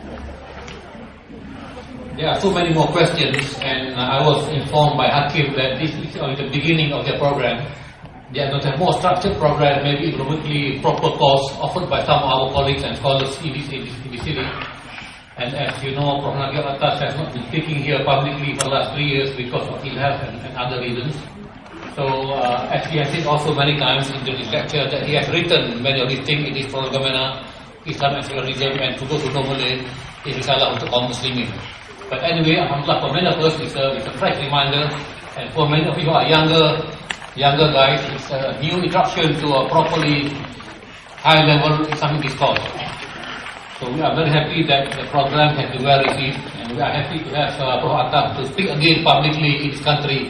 [SPEAKER 3] there are so many more questions, and uh, I was informed by Hakim that this is only the beginning of the program. They are going to have more structured program, maybe even a weekly proper course offered by some of our colleagues and scholars in this, in this, in this city. And as you know, Professor al-Attas has not been speaking here publicly for the last three years because of ill health and, and other reasons. So, uh, as he has said also many times in this lecture, that he has written many of these things in his Prolegomena, Islam and Secularism, and to those who know Malay, is Risalah untuk kaum Muslimin. But anyway, alhamdulillah, for many of us, it's a, it's a fresh reminder, and for many of you who are younger, younger guys, it's a new introduction to a properly high-level Islamic discourse. So we are very happy that the program has been well received, and we are happy to have uh, Professor Attas to speak again publicly in this country.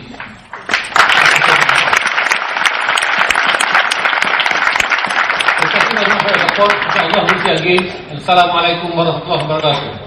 [SPEAKER 3] So thank you very much for your support. Inshallah, we'll see you again. Assalamualaikum warahmatullahi wabarakatuh.